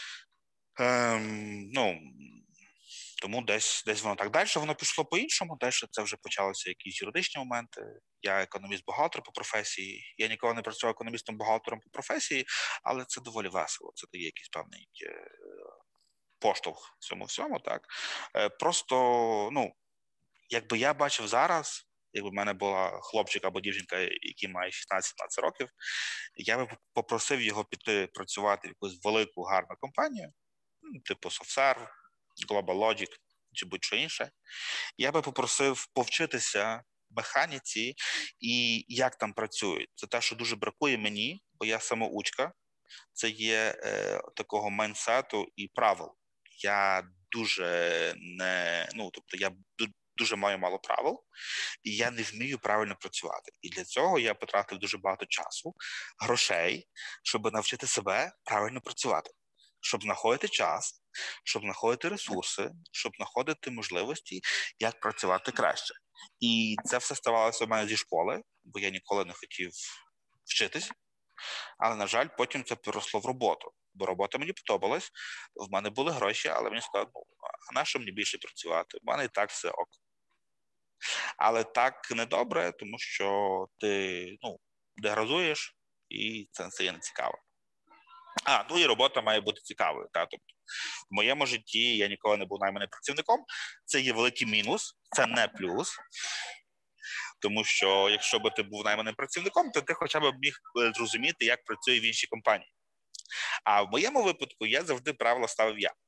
Ем, ну, Тому десь, десь воно так. Далі воно пішло по-іншому, далі це вже почалися якісь юридичні моменти. Я економіст-бухгалтер по професії, я ніколи не працював економістом-бухгалтером по професії, але це доволі весело, це дає якийсь певний поштовх цьому всьому, так. Просто, ну, якби я бачив зараз, якби в мене була хлопчик або дівчинка, який має шістнадцять-сімнадцять років, я би попросив його піти працювати в якусь велику, гарну компанію, типу SoftServe, GlobalLogic чи будь-що інше, я би попросив повчитися механіці і як там працюють. Це те, що дуже бракує мені, бо я самоучка. Це є е, такого майндсету і правил. Я дуже не, ну, тобто я дуже маю мало правил, і я не вмію правильно працювати. І для цього я потратив дуже багато часу, грошей, щоб навчити себе правильно працювати, щоб знаходити час, щоб знаходити ресурси, щоб знаходити можливості, як працювати краще. І це все ставалося в мене зі школи, бо я ніколи не хотів вчитись, але, на жаль, потім це переросло в роботу, бо робота мені подобалась, в мене були гроші, але мені сказали, ну, а на що мені більше працювати? В мене і так все ок. Але так недобре, тому що ти, ну, деградуєш, і це, це є не цікаво. А, ну і робота має бути цікавою. Та? Тобто, в моєму житті я ніколи не був найманим працівником. Це є великий мінус, це не плюс. Тому що якщо б ти був найманим працівником, то ти хоча б міг зрозуміти, як працює в іншій компанії. А в моєму випадку я завжди правила ставив я.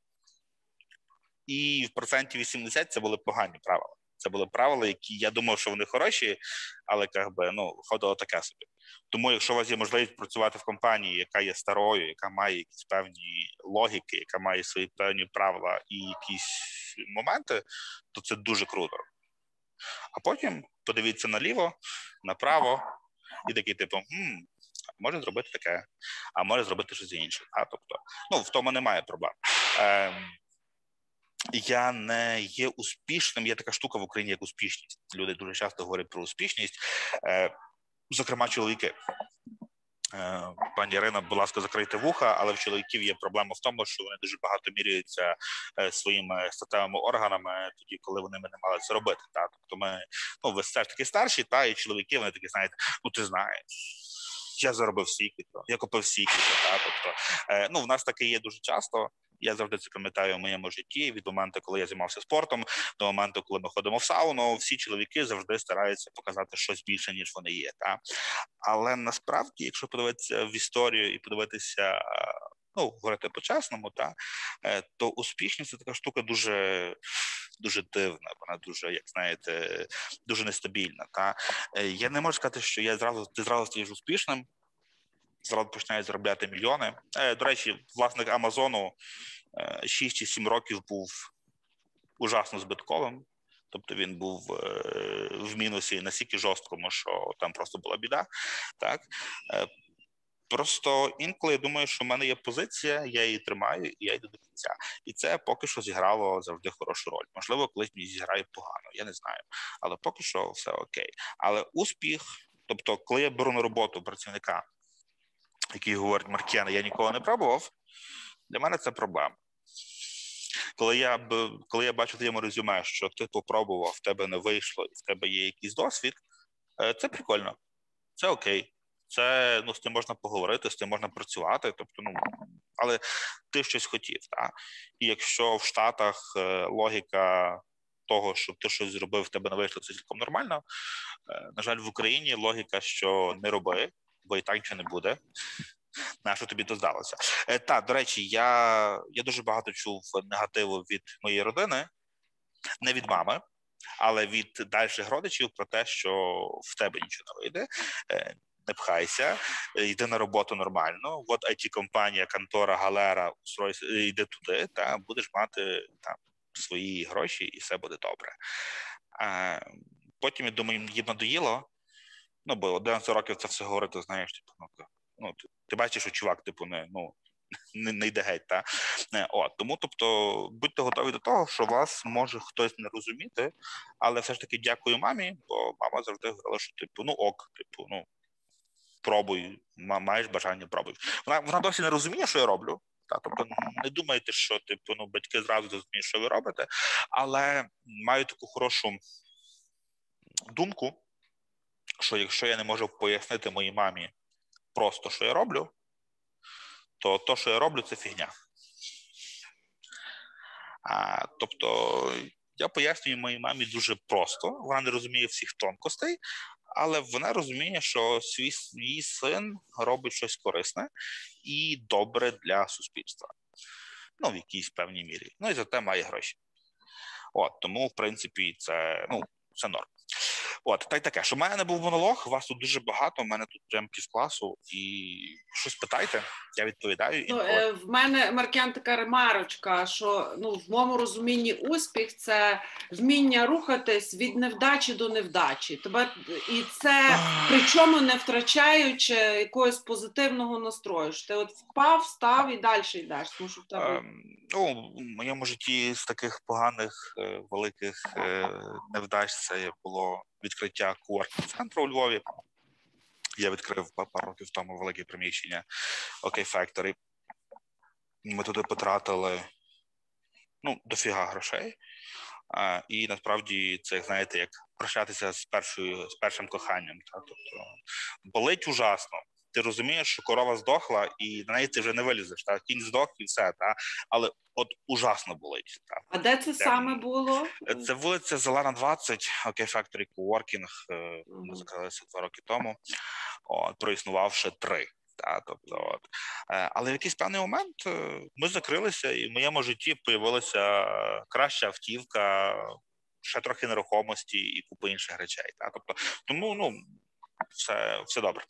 І в проценті вісімдесят це були погані правила. Це були правила, які я думав, що вони хороші, але як би, ну, виходило таке собі. Тому якщо у вас є можливість працювати в компанії, яка є старою, яка має якісь певні логіки, яка має свої певні правила і якісь моменти, то це дуже круто. А потім подивіться наліво, направо і такий типу, хм, може зробити таке, а може зробити щось інше. А, тобто, ну, в тому немає проблем. Ем, Я не є успішним, є така штука в Україні, як успішність. Люди дуже часто говорять про успішність, е, зокрема чоловіки. Е, пані Ірина, будь ласка, закрийте вуха, але в чоловіків є проблема в тому, що вони дуже багато міряються е, своїми статевими органами тоді, коли вони не мали це робити. Та? Тобто ми, ну, ви все ж таки старші, та, і чоловіки, вони такі, знаєте, ну ти знаєш, я заробив стільки, я купив стільки, та, тобто, е, ну, в нас таке є дуже часто. Я завжди це пам'ятаю в моєму житті, від моменту, коли я займався спортом, до моменту, коли ми ходимо в сауну, всі чоловіки завжди стараються показати щось більше, ніж вони є. Та? Але насправді, якщо подивитися в історію і подивитися, ну, говорити по-чесному, та, то успішність – це така штука дуже, дуже дивна, вона дуже, як знаєте, дуже нестабільна. Та? Я не можу сказати, що я зразу, ти зразу стаєш успішним, зразу починає заробляти мільйони. До речі, власник Амазону шість чи сім років був ужасно збитковим. Тобто він був в мінусі настільки жорсткому, що там просто була біда. Так? Просто інколи я думаю, що в мене є позиція, я її тримаю, і я йду до кінця. І це поки що зіграло завжди хорошу роль. Можливо, колись мені зіграє погано, я не знаю. Але поки що все окей. Але успіх, тобто коли я беру на роботу працівника, який говорить, Маркіян, я ніколи не пробував, для мене це проблема. Коли я, коли я бачу в твоєму резюме, що ти попробував, в тебе не вийшло, і в тебе є якийсь досвід, це прикольно, це окей. Це, ну, з тим можна поговорити, з тим можна працювати, тобто, ну, але ти щось хотів, так? І якщо в Штатах логіка того, що ти щось зробив, в тебе не вийшло, це цілком нормально, на жаль, в Україні логіка, що не роби, бо і так нічого не буде. На що тобі то здалося? Е, так, до речі, я, я дуже багато чув негативу від моєї родини, не від мами, але від дальших родичів про те, що в тебе нічого не вийде, е, не пхайся, йди на роботу нормально, от ай ті-компанія, контора, галера, йди туди, та будеш мати там свої гроші і все буде добре. Е, потім, я думаю, їм надоїло, ну, бо одинадцять років це все говорити, знаєш, типу, ну, ну ти, ти бачиш, що чувак, типу, не, ну, не, не йде геть, та? О, тому, тобто, будьте готові до того, що вас може хтось не розуміти, але все ж таки дякую мамі, бо мама завжди говорила, що, типу, ну, ок, типу, ну, пробуй, маєш бажання, пробуй. Вона, вона досі не розуміє, що я роблю, та? Тобто, не думайте, що, типу, ну, батьки зразу розуміють, що ви робите, але маю таку хорошу думку, що якщо я не можу пояснити моїй мамі просто, що я роблю, то то, що я роблю, це фігня. А, тобто, я пояснюю моїй мамі дуже просто, вона не розуміє всіх тонкостей, але вона розуміє, що свій, свій син робить щось корисне і добре для суспільства. Ну, в якійсь певній мірі. Ну, і зате має гроші. От, тому, в принципі, це, ну, це норм. От, та й таке, що в мене не був монолог, вас тут дуже багато, в мене тут прям півкласу, і щось питайте, я відповідаю.
Ну,
інколи.
е, в мене, Маркян, така ремарочка, що ну, в моєму розумінні успіх – це вміння рухатись від невдачі до невдачі. Тебе, і це, причому не втрачаючи якогось позитивного настрою. Що ти от впав, встав і далі йдеш. Тому що в тебе...
Ем, ну, в моєму житті з таких поганих, е, великих е, невдач це було відкриття коворкінг-центру у Львові. Я відкрив пару років тому велике приміщення OK Factory. Ми туди потратили, ну, дофіга грошей. А, і насправді це, знаєте, як прощатися з першою, з першим коханням. Та? Тобто болить ужасно. Ти розумієш, що корова здохла, і на неї ти вже не вилізеш. Та? Кінь здох і все. Та? Але от ужасно болить. Та?
А де це
Де...
саме було?
Це вулиця Зелена, двадцять, OK Factory Coworking. Ми закрилися два роки тому, от, проіснувавши три. Та, тобто, от. Але в якийсь певний момент ми закрилися, і в моєму житті появилася краща автівка, ще трохи нерухомості і купа інших речей. Та, тобто, тому, ну, все, все добре.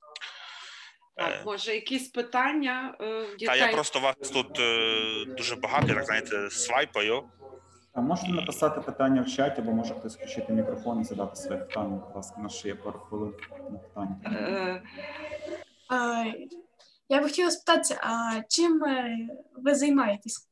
А, може, якісь питання е, дітей?
Та я просто вас тут е, дуже багато, я так, знаєте, свайпаю.
А можна написати питання в чаті, або може хтось включити мікрофон і задати своє питання. Будь ласка, у нас ще є пару хвилин на питання.
Е,
А, я б хотіла спитатися, а чим е, ви займаєтесь?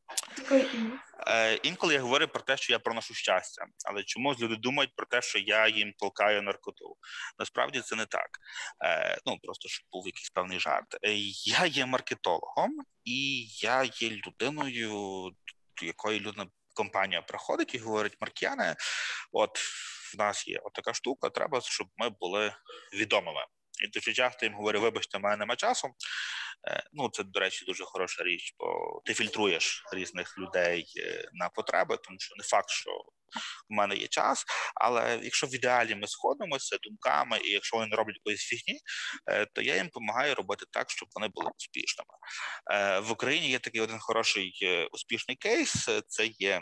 Е, інколи я говорю про те, що я проношу щастя, але чомусь люди думають про те, що я їм толкаю наркоту. Насправді це не так. Е, ну, просто щоб був якийсь певний жарт. Е, я є маркетологом, і я є людиною, до якої людина компанія приходить і говорить: Марк'яне, от в нас є отака штука, треба, щоб ми були відомими. І дуже часто їм говорю: вибачте, в мене нема часу. Ну, це, до речі, дуже хороша річ, бо ти фільтруєш різних людей на потреби, тому що не факт, що в мене є час, але якщо в ідеалі ми сходимося думками, і якщо вони не роблять якоїсь фігні, то я їм допомагаю робити так, щоб вони були успішними. В Україні є такий один хороший успішний кейс, це є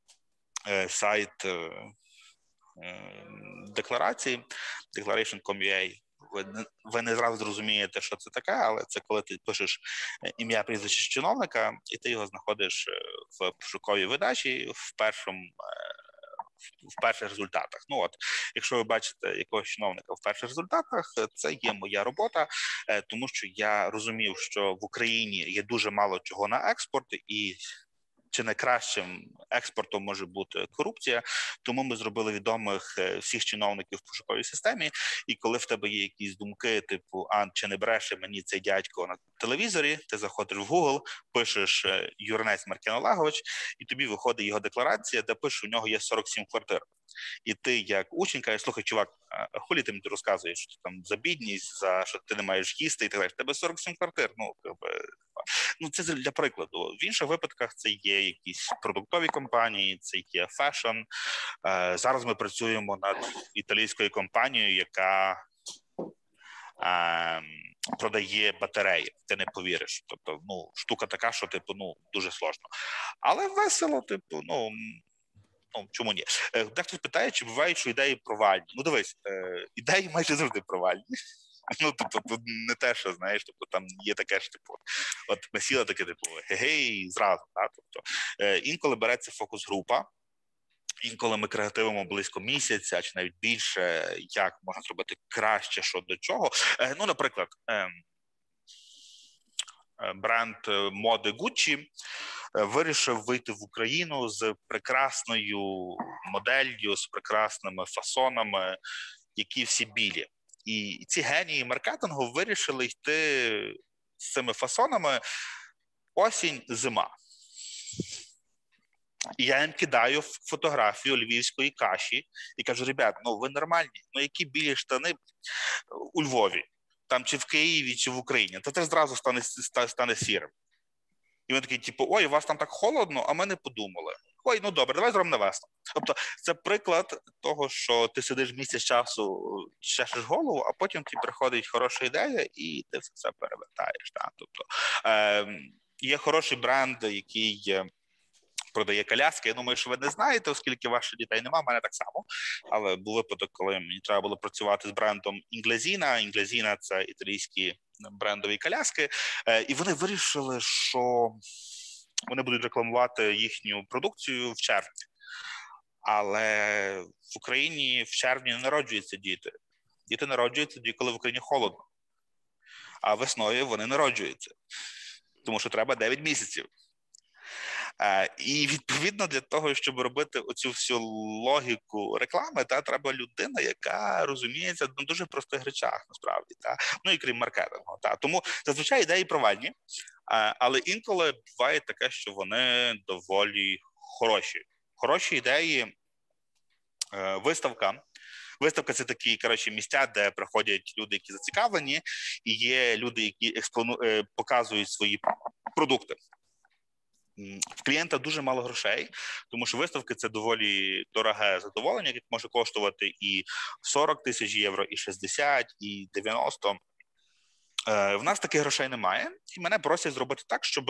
сайт декларації, declaration крапка ком крапка ю а. Ви, ви не зразу зрозумієте, що це таке, але це коли ти пишеш ім'я, прізвище чиновника, і ти його знаходиш в пошуковій видачі в першому в перших результатах. Ну от, якщо ви бачите якогось чиновника в перших результатах, це є моя робота, тому що я розумів, що в Україні є дуже мало чого на експорт, і чи найкращим експортом може бути корупція, тому ми зробили відомих всіх чиновників в пошуковій системі, і коли в тебе є якісь думки, типу, а чи не бреше мені цей дядько на телевізорі, ти заходиш в Google, пишеш Юринець Маркян Олегович, і тобі виходить його декларація, де пише, у нього є сорок сім квартир. І ти, як учень, кажеш: слухай, чувак, а хулі ти мені розказуєш, що там за бідність, за що ти не маєш їсти і так далі. В тебе сорок сім квартир. Ну, ну, це для прикладу. В інших випадках це є якісь продуктові компанії, це є фешн. Зараз ми працюємо над італійською компанією, яка продає батареї. Ти не повіриш. Тобто, ну, штука така, що, типу, ну, дуже сложно. Але весело, типу, ну, Ну, чому ні? Дехто питає, чи бувають, що ідеї провальні. Ну, дивись, ідеї майже завжди провальні. Ну, тобто, тут не те, що, знаєш, тобто, там є таке ж, типу, от ми сіли таке, типу, гей, зразу, так? Тобто, інколи береться фокус-група, інколи ми креативимо близько місяця, чи навіть більше, як можна зробити краще, що до чого. Ну, наприклад, бренд моди Gucci вирішив вийти в Україну з прекрасною моделлю, з прекрасними фасонами, які всі білі. І ці генії маркетингу вирішили йти з цими фасонами осінь-зима. І я їм кидаю фотографію львівської каші і кажу: ребят, ну ви нормальні, ну які білі штани у Львові, там чи в Києві, чи в Україні, то теж зразу стане, стане сірим. І вони такі, типу, ой, у вас там так холодно, а ми не подумали. Ой, ну добре, давай зробимо на весну. Тобто це приклад того, що ти сидиш місяць часу, чешеш голову, а потім тобі приходить хороша ідея, і ти все це перевертаєш. Так? Тобто е, є хороший бренд, який продає коляски. Я думаю, що ви не знаєте, оскільки ваших дітей немає, в мене так само. Але був випадок, коли мені треба було працювати з брендом Інглезіна. Інглезіна – це італійські брендові коляски. І вони вирішили, що вони будуть рекламувати їхню продукцію в червні. Але в Україні в червні не народжуються діти. Діти народжуються тоді, коли в Україні холодно. А весною вони народжуються. Тому що треба дев'ять місяців. І, відповідно, для того, щоб робити оцю всю логіку реклами, та, треба людина, яка розуміється на дуже простих речах, насправді. Та. Ну, і крім маркетингу. Та. Тому зазвичай ідеї провальні, але інколи буває таке, що вони доволі хороші. Хороші ідеї, виставка. Виставка – це такі, коротше, місця, де приходять люди, які зацікавлені, і є люди, які експлану... показують свої продукти. В клієнта дуже мало грошей, тому що виставки – це доволі дороге задоволення, яке може коштувати і сорок тисяч євро, і шістдесят, і дев'яносто. В нас таких грошей немає, і мене просять зробити так, щоб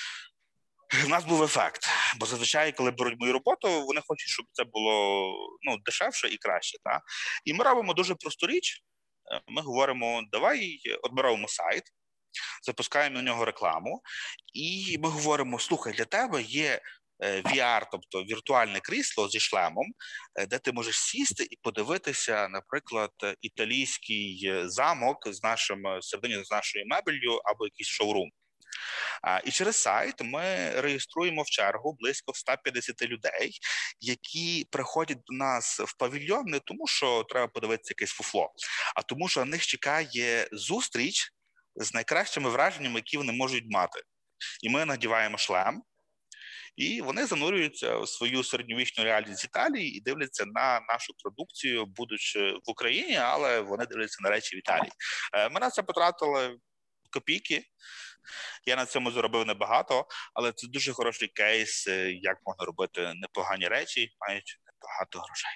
в нас був ефект. Бо зазвичай, коли беруть мою роботу, вони хочуть, щоб це було ну, дешевше і краще. Та? І ми робимо дуже просту річ. Ми говоримо, давай, от ми робимо сайт, запускаємо на нього рекламу, і ми говоримо, слухай, для тебе є ві ар, тобто віртуальне крісло зі шлемом, де ти можеш сісти і подивитися, наприклад, італійський замок з нашим середині з нашою мебелью або якийсь шоурум. І через сайт ми реєструємо в чергу близько сто п'ятдесят людей, які приходять до нас в павільйон не тому, що треба подивитися якесь фуфло, а тому, що на них чекає зустріч з найкращими враженнями, які вони можуть мати. І ми надіваємо шлем, і вони занурюються у свою середньовічну реальність з Італії і дивляться на нашу продукцію, будучи в Україні, але вони дивляться на речі в Італії. Ми на це потратили копійки. Я на цьому заробив небагато, але це дуже хороший кейс, як можна робити непогані речі, маючи небагато грошей.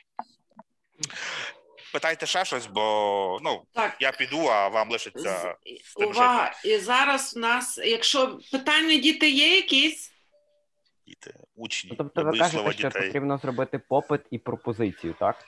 Питайте ще щось, бо ну,
так.
Я піду, а вам лишиться...
Увага! І зараз в нас, якщо питання діти є якісь?
Діти, учні,
тобто ви кажете, що дітей. Потрібно зробити попит і пропозицію, так?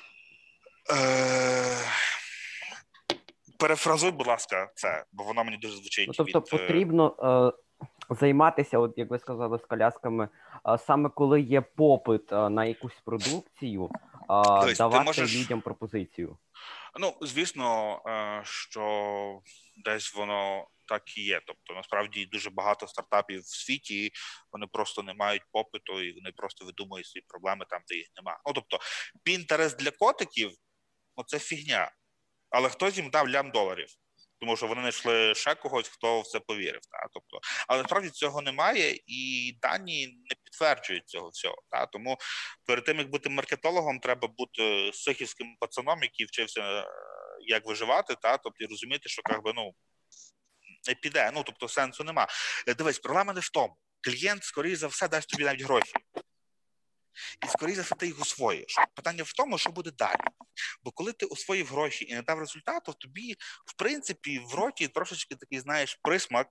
Е... Перефразуй, будь ласка, це, бо воно мені дуже звучить.
Ну, тобто
від...
потрібно е, займатися, от як ви сказали, з колясками, е, саме коли є попит е, на якусь продукцію, е,
Дивись,
давати
можеш...
людям пропозицію.
Ну, звісно, е, що десь воно так і є. Тобто, насправді, дуже багато стартапів в світі, вони просто не мають попиту і вони просто видумують свої проблеми там, де їх немає. Ну, тобто, Pinterest для котиків, ну, це фігня. Але хтось їм дав лям доларів, тому що вони знайшли ще когось, хто в це повірив. Та? Тобто, але насправді цього немає, і дані не підтверджують цього всього. Та? Тому перед тим, як бути маркетологом, треба бути сихівським пацаном, який вчився, як виживати, та? Тобто, і розуміти, що як би, ну, не піде, ну, тобто сенсу нема. Дивись, проблема не в тому. Клієнт, скоріше за все, дасть тобі навіть гроші. І, скоріше за все, ти їх освоїш. Питання в тому, що буде далі. Бо коли ти освоїв гроші і не дав результату, тобі, в принципі, в роті трошечки такий, знаєш, присмак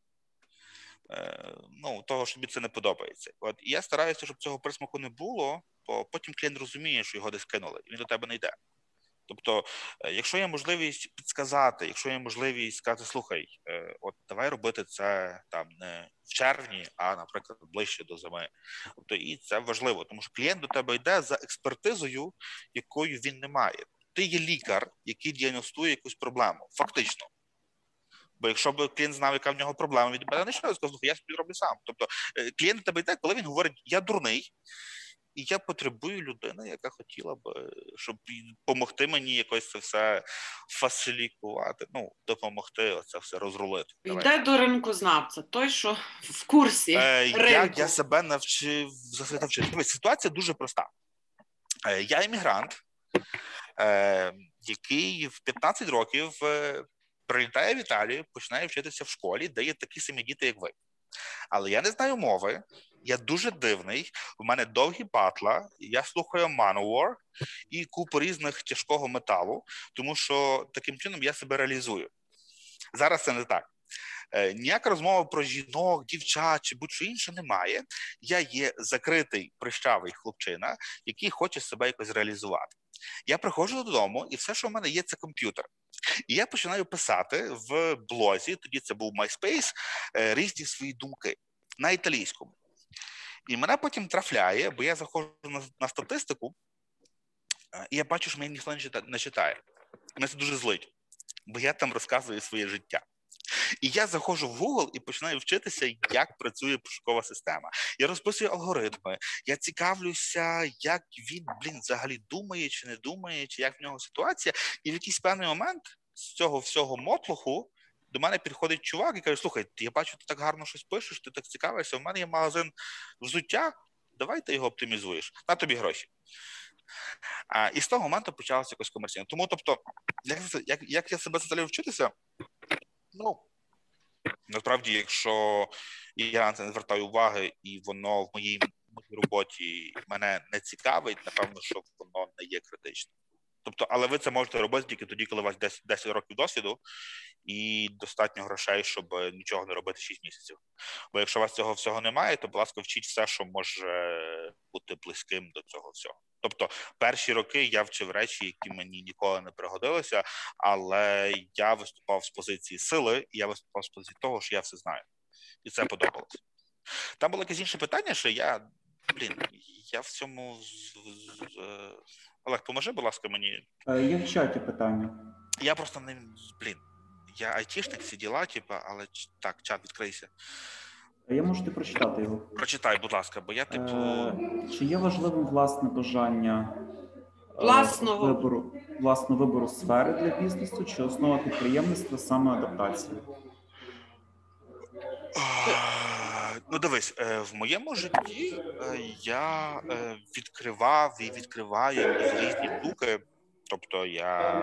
е, ну, того, що тобі це не подобається. От, і я стараюся, щоб цього присмаку не було, бо потім клієнт розуміє, що його десь кинули, і він до тебе не йде. Тобто, якщо є можливість підсказати, якщо є можливість сказати, слухай, от давай робити це там не в червні, а, наприклад, ближче до зими. Тобто, і це важливо, тому що клієнт до тебе йде за експертизою, якою він не має. Ти є лікар, який діагностує якусь проблему, фактично. Бо якщо б клієнт знав, яка в нього проблема, він би не що, сказав, я собі роблю сам. Тобто, клієнт до тебе йде, коли він говорить, я дурний, і я потребую людини, яка хотіла б, щоб допомогти мені якось це все фасилікувати, ну, допомогти оце все розрулити.
Йде до ринкознавця, той, що в курсі
е,
ринку.
Я, я себе навчив, навчив. Дивись, ситуація дуже проста. Е, я іммігрант, е, який в п'ятнадцять років е, прилітає в Італію, починає вчитися в школі, де є такі самі діти, як ви. Але я не знаю мови, я дуже дивний, у мене довгі патла, я слухаю Manowar і купу різних тяжкого металу, тому що таким чином я себе реалізую. Зараз це не так. Е, ніяка розмова про жінок, дівчат чи будь-що інше немає. Я є закритий, прищавий хлопчина, який хоче себе якось реалізувати. Я приходжу додому, і все, що в мене є, це комп'ютер. І я починаю писати в блозі, тоді це був MySpace, е, різні свої думки на італійському. І мене потім трафляє, бо я заходжу на, на статистику, і я бачу, що мене ніхто не читає. Не читає. Мене це дуже злить, бо я там розказую своє життя. І я заходжу в Google і починаю вчитися, як працює пошукова система. Я розписую алгоритми, я цікавлюся, як він, блін, взагалі думає чи не думає, чи як в нього ситуація. І в якийсь певний момент з цього всього мотлоху до мене підходить чувак і каже: слухай, я бачу, ти так гарно щось пишеш, ти так цікавишся, в мене є магазин взуття, давай ти його оптимізуєш, на тобі гроші. А, і з того моменту почалося якось комерційно. Тому, тобто, як, як, як я себе заставляю вчитися, ну, насправді, якщо я на це не звертаю уваги і воно в моїй, моїй роботі мене не цікавить, напевно, що воно не є критичним. Тобто, але ви це можете робити тільки тоді, коли у вас десять, десять років досвіду і достатньо грошей, щоб нічого не робити шість місяців. Бо якщо у вас цього всього немає, то, будь ласка, вчіть все, що може бути близьким до цього всього. Тобто, перші роки я вчив речі, які мені ніколи не пригодилися, але я виступав з позиції сили, і я виступав з позиції того, що я все знаю. І це подобалося. Там було якесь інше питання, що я, блін, я в цьому... З, з, Олег, поможи, будь ласка, мені.
Є в чаті питання.
Я просто не, блін, я айтішник, всі діла, типу, але так, чат, відкрийся.
Я можу ти прочитати його.
Прочитай, будь ласка, бо я, типу...
Е, чи є важливим власне бажання е,
Власного.
вибору, власного вибору сфери для бізнесу, чи основа підприємництва саме адаптація?
Ну, дивись, в моєму житті я відкривав і відкриваю різні штуки. Тобто я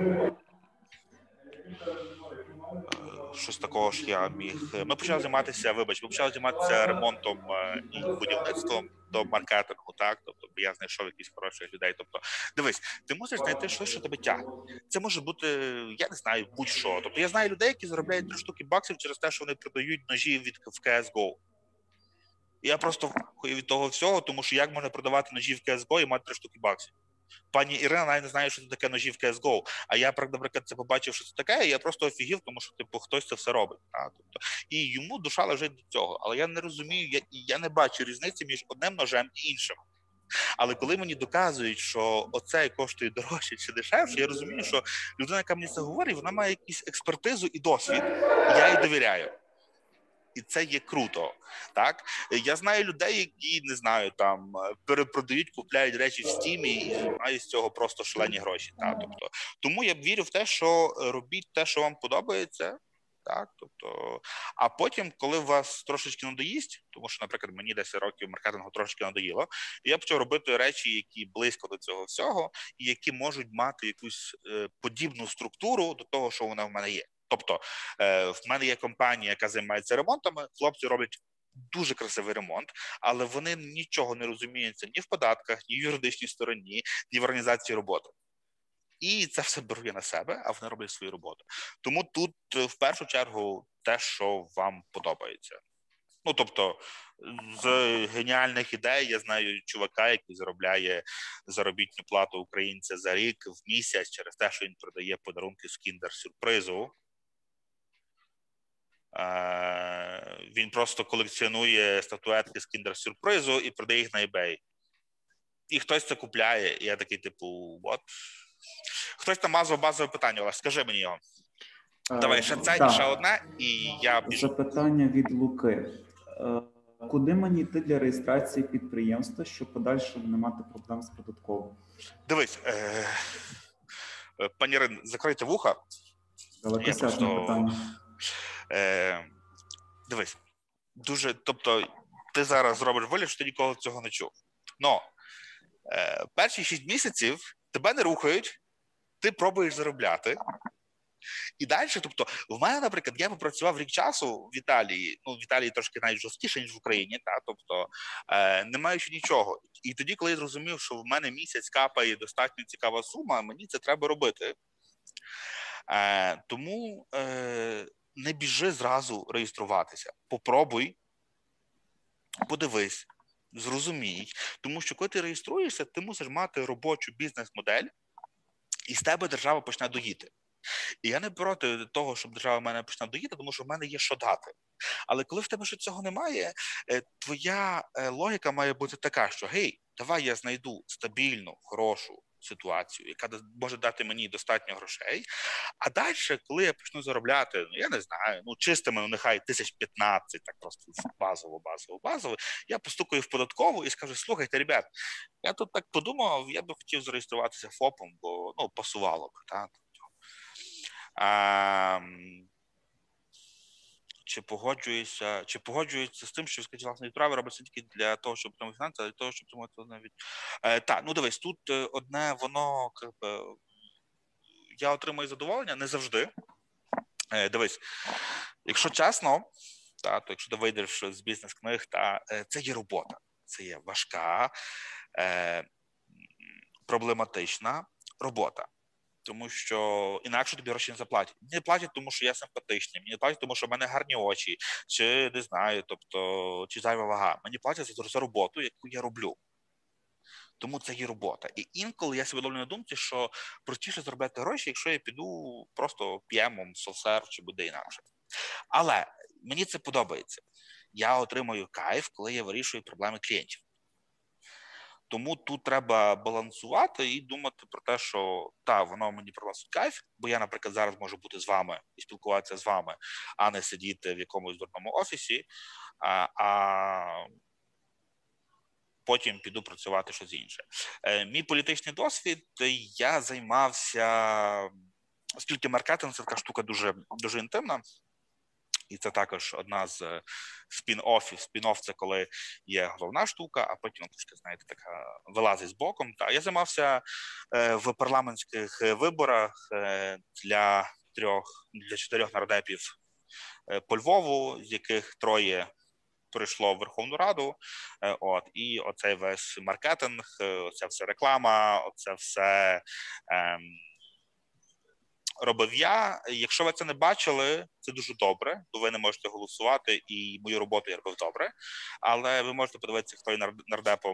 щось такого ж я міг... Ми почали займатися, вибач, ми почали займатися ремонтом і будівництвом до маркетингу, так? Тобто я знайшов якісь хороших людей. Тобто, дивись, ти можеш знайти щось, що тебе тягне. Це може бути, я не знаю, будь-що. Тобто я знаю людей, які заробляють три штуки баксів через те, що вони продають ножі від в сі ес го. Я просто вхую від того всього, тому що як можна продавати ножі в сі ес го і мати три штуки баксів? Пані Ірина навіть не знає, що це таке ножі в сі ес го, а я, наприклад, це побачив, що це таке, і я просто офігів, тому що, типу, хтось це все робить. А? Тобто, і йому душа лежить до цього. Але я не розумію, я, я не бачу різниці між одним ножем і іншим. Але коли мені доказують, що оцей коштує дорожче чи дешевше, я розумію, що людина, яка мені це говорить, вона має якусь експертизу і досвід, і я їй довіряю. І це є круто, так? Я знаю людей, які, не знаю, там, перепродають, купляють речі в стімі і мають з цього просто шалені гроші, так? Тобто, тому я вірю в те, що робіть те, що вам подобається, так? Тобто, а потім, коли вас трошечки надоїсть, тому що, наприклад, мені десять років маркетингу трошечки надоїло, я почав робити речі, які близько до цього всього, і які можуть мати якусь е, подібну структуру до того, що вона в мене є. Тобто, в мене є компанія, яка займається ремонтами, хлопці роблять дуже красивий ремонт, але вони нічого не розуміються ні в податках, ні в юридичній стороні, ні в організації роботи. І це все беру я на себе, а вони роблять свою роботу. Тому тут, в першу чергу, те, що вам подобається. Ну, тобто, з геніальних ідей я знаю чувака, який заробляє заробітну плату українця за рік в місяць через те, що він продає подарунки з кіндер-сюрпризу. Він просто колекціонує статуетки з кіндер-сюрпризу і продає їх на eBay. І хтось це купляє, і я такий, типу, от. Хтось там мазав базове питання, Олег, скажи мені його. Давай, ще це, і ще одне, і я біжу.
Запитання від Луки. Куди мені йти для реєстрації підприємства, щоб подальшому не мати проблем з податковим?
Дивись, е... пані Ірин, закрийте вуха.
Далекосяжне просто... питання.
Е... Дивись, дуже, тобто, ти зараз зробиш вигляд, що ти ніколи цього не чув. Но е... перші шість місяців тебе не рухають, ти пробуєш заробляти. І далі, тобто, в мене, наприклад, я попрацював рік часу в Італії, ну, в Італії трошки навіть жорсткіше, ніж в Україні, та, тобто, е, не маючи нічого. І тоді, коли я зрозумів, що в мене місяць капає достатньо цікава сума, мені це треба робити. Е, тому е, не біжи зразу реєструватися. Попробуй, подивись, зрозумій. Тому що коли ти реєструєшся, ти мусиш мати робочу бізнес-модель, і з тебе держава почне доїти. І я не проти того, щоб держава мене почне доїти, тому що в мене є що дати. Але коли в тебе ще цього немає, твоя логіка має бути така, що гей, давай я знайду стабільну, хорошу ситуацію, яка може дати мені достатньо грошей, а далі, коли я почну заробляти, ну я не знаю, ну чистими, ну нехай тисяч п'ятнадцять, так просто базово, базово, базово, я постукаю в податкову і скажу, слухайте, ребят, я тут так подумав, я би хотів зареєструватися ФОПом, бо, ну, пасувало б, так? А, чи погоджуюся, чи погоджуються з тим, що скажіть, власне, відправи робиться тільки для того, щоб отримати фінанси, а для того, щоб отримати навіть. Е, так, ну дивись, тут одне воно, якби, я отримую задоволення не завжди. Е, дивись, якщо чесно, та, то якщо ти вийдеш з бізнес-книг, та е, це є робота, це є важка, е, проблематична робота. Тому що інакше тобі гроші не заплатять. Мені не платять, тому що я симпатичний, мені не платять, тому що в мене гарні очі, чи не знаю, тобто, чи зайва вага. Мені платять за, за роботу, яку я роблю. Тому це є робота. І інколи я себе ловлю на думці, що простіше заробляти гроші, якщо я піду просто п'ємом, софсерв, чи буде інакше. Але мені це подобається. Я отримую кайф, коли я вирішую проблеми клієнтів. Тому тут треба балансувати і думати про те, що так, воно мені приносить кайф, бо я, наприклад, зараз можу бути з вами і спілкуватися з вами, а не сидіти в якомусь дурному офісі, а, а потім піду працювати щось інше. Е, мій політичний досвід, я займався, оскільки маркетинг – це така штука дуже, дуже інтимна, і це також одна з спін-оффів. Спін-офф – це коли є головна штука, а потім, трошки, знаєте, така вилазить з боком. Та я займався е, в парламентських виборах е, для трьох, для чотирьох нардепів е, по Львову, з яких троє прийшло в Верховну Раду. Е, от, і оцей весь маркетинг, оця вся реклама, оце все... Е, робив я. Якщо ви це не бачили, це дуже добре, бо ви не можете голосувати, і мою роботу я робив добре. Але ви можете подивитися, хто є нардепом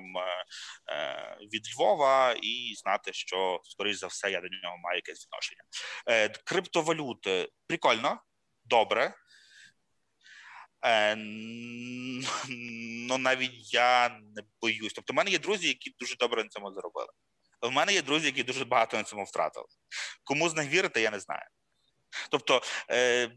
від Львова, і знати, що, скоріш за все, я до нього маю якесь відношення. Криптовалюти – прикольно, добре. Ну, навіть я не боюсь. Тобто, в мене є друзі, які дуже добре на цьому заробили. У мене є друзі, які дуже багато на цьому втратили. Кому з них вірити, я не знаю. Тобто, е,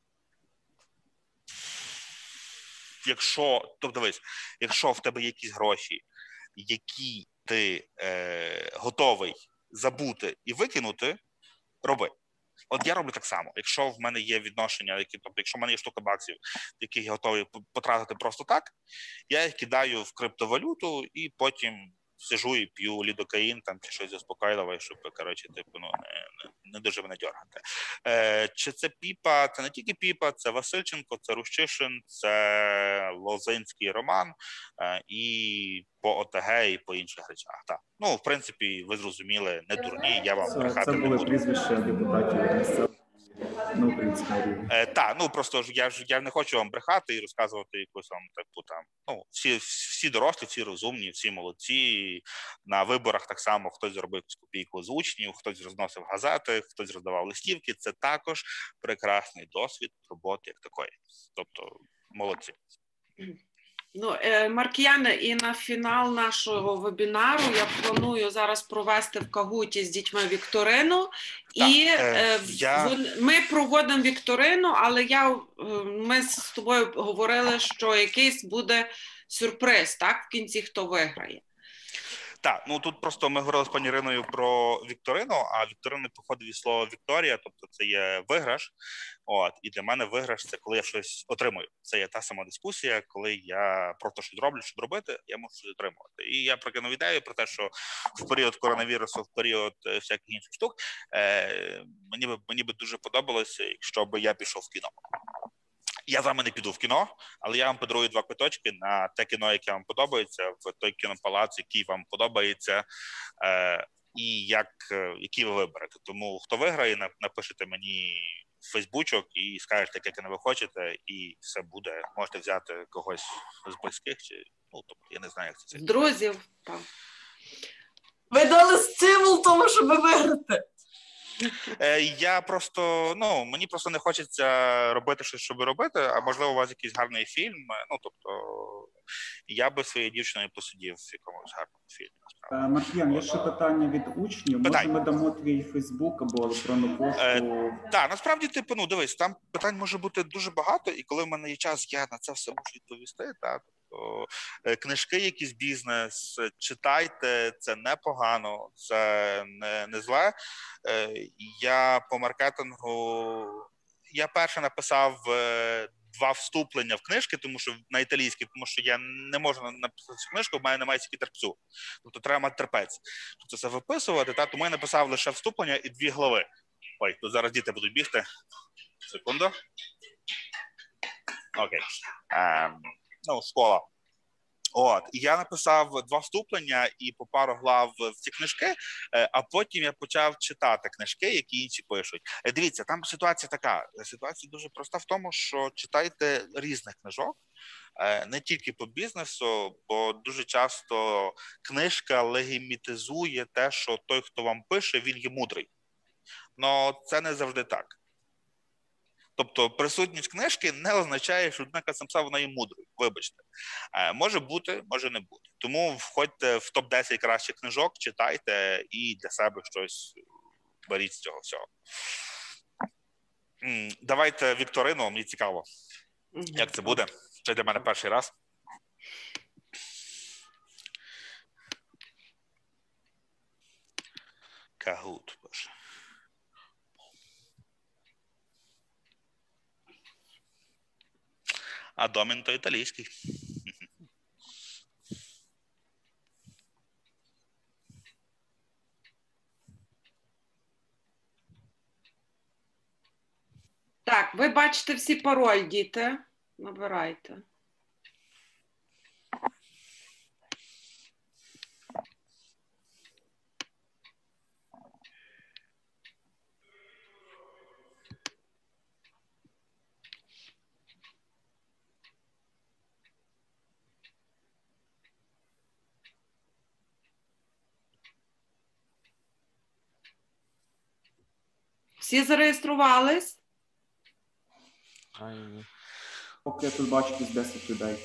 якщо, тобто, дивись, якщо в тебе є якісь гроші, які ти е, готовий забути і викинути, роби. От я роблю так само. Якщо в мене є відношення, які, тобто, якщо в мене є штука баксів, які я готовий потратити просто так, я їх кидаю в криптовалюту і потім сижу і п'ю лідокаїн там чи щось заспокійливе, щоб, коротше, типу, ну, не, не дуже мене дьоргати. Е, чи це Піпа? Це не тільки Піпа, це Васильченко, це Рущишин, це Лозинський Роман е, і по ОТГ, і по інших речах. Так. Ну, в принципі, ви зрозуміли, не дурні, я вам брехати не буду.
Це були прізвища депутатів місцевих на українському рівні.
Е, так, ну просто ж я ж я не хочу вам брехати і розказувати якусь вам таку там. Ну, всі, всі дорослі, всі розумні, всі молодці. На виборах так само хтось зробив якусь копійку з учнів, хтось розносив газети, хтось роздавав листівки. Це також прекрасний досвід роботи як такої. Тобто, молодці.
Ну, Маркіяне, і на фінал нашого вебінару я планую зараз провести в Кагуті з дітьми вікторину. Так, і е, я... ми проводимо вікторину, але я, ми з тобою говорили, що якийсь буде сюрприз, так, в кінці, хто виграє.
Так, ну тут просто ми говорили з пані Іриною про вікторину, а вікторина походить від слова Вікторія, тобто це є виграш. От, і для мене виграш – це коли я щось отримую. Це є та сама дискусія, коли я просто щось роблю, щоб робити, я можу щось отримувати. І я прокинув ідею про те, що в період коронавірусу, в період всяких інших штук, е, мені би, мені би дуже подобалося, якщо б я пішов в кіно. Я з вами не піду в кіно, але я вам подарую два квиточки на те кіно, яке вам подобається, в той кінопалац, який вам подобається, е, і як, які ви виберете. Тому хто виграє, напишете мені фейсбучок і скажете, яке ви хочете, і все буде. Можете взяти когось з близьких, чи, ну, тобто, я не знаю, як це.
Друзів. Так.
Ви дали стимул тому, щоб виграти.
Е, я просто, ну, мені просто не хочеться робити щось, щоб робити, а можливо у вас якийсь гарний фільм, ну, тобто, я би своєю дівчиною посидів в якомусь гарному фільмі.
Е, Маркіян, є ще питання від учнів.
Питань.
Може, ми дамо твій Фейсбук або електронну пошту?
Е, Так, насправді, типу, ну, дивись, там питань може бути дуже багато, і коли в мене є час, я на це все можу відповісти, так. Тобто, е, книжки, якийсь бізнес, читайте, це непогано, це не, не зле. Е, я по маркетингу, я перше написав е, два вступлення в книжки, тому що на італійській, тому що я не можу написати цю книжку, в мене немає стільки терпцю. Тобто треба мати терпець, щоб це все виписувати. Та? Тому я написав лише вступлення і дві глави. Ой, тут зараз діти будуть бігти. Секунду. Окей. Ем, ну, школа. От, і я написав два вступлення і по пару глав в ці книжки, а потім я почав читати книжки, які інші пишуть. Дивіться, там ситуація така. Ситуація дуже проста в тому, що читайте різних книжок, не тільки по бізнесу, бо дуже часто книжка легімітизує те, що той, хто вам пише, він є мудрий. Но це не завжди так. Тобто присутність книжки не означає, що людина сам вона є мудрою. Вибачте. Може бути, може не бути. Тому входьте в топ десять кращих книжок, читайте і для себе щось беріть з цього всього. Давайте вікторину, мені цікаво, як це буде. Це для мене перший раз. Кагут, боже. А домін то італійський.
Так, ви бачите всі пароль, діти. Набирайте. Всі зареєструвались?
Ай,
Поки я тут бачу десь десять людей.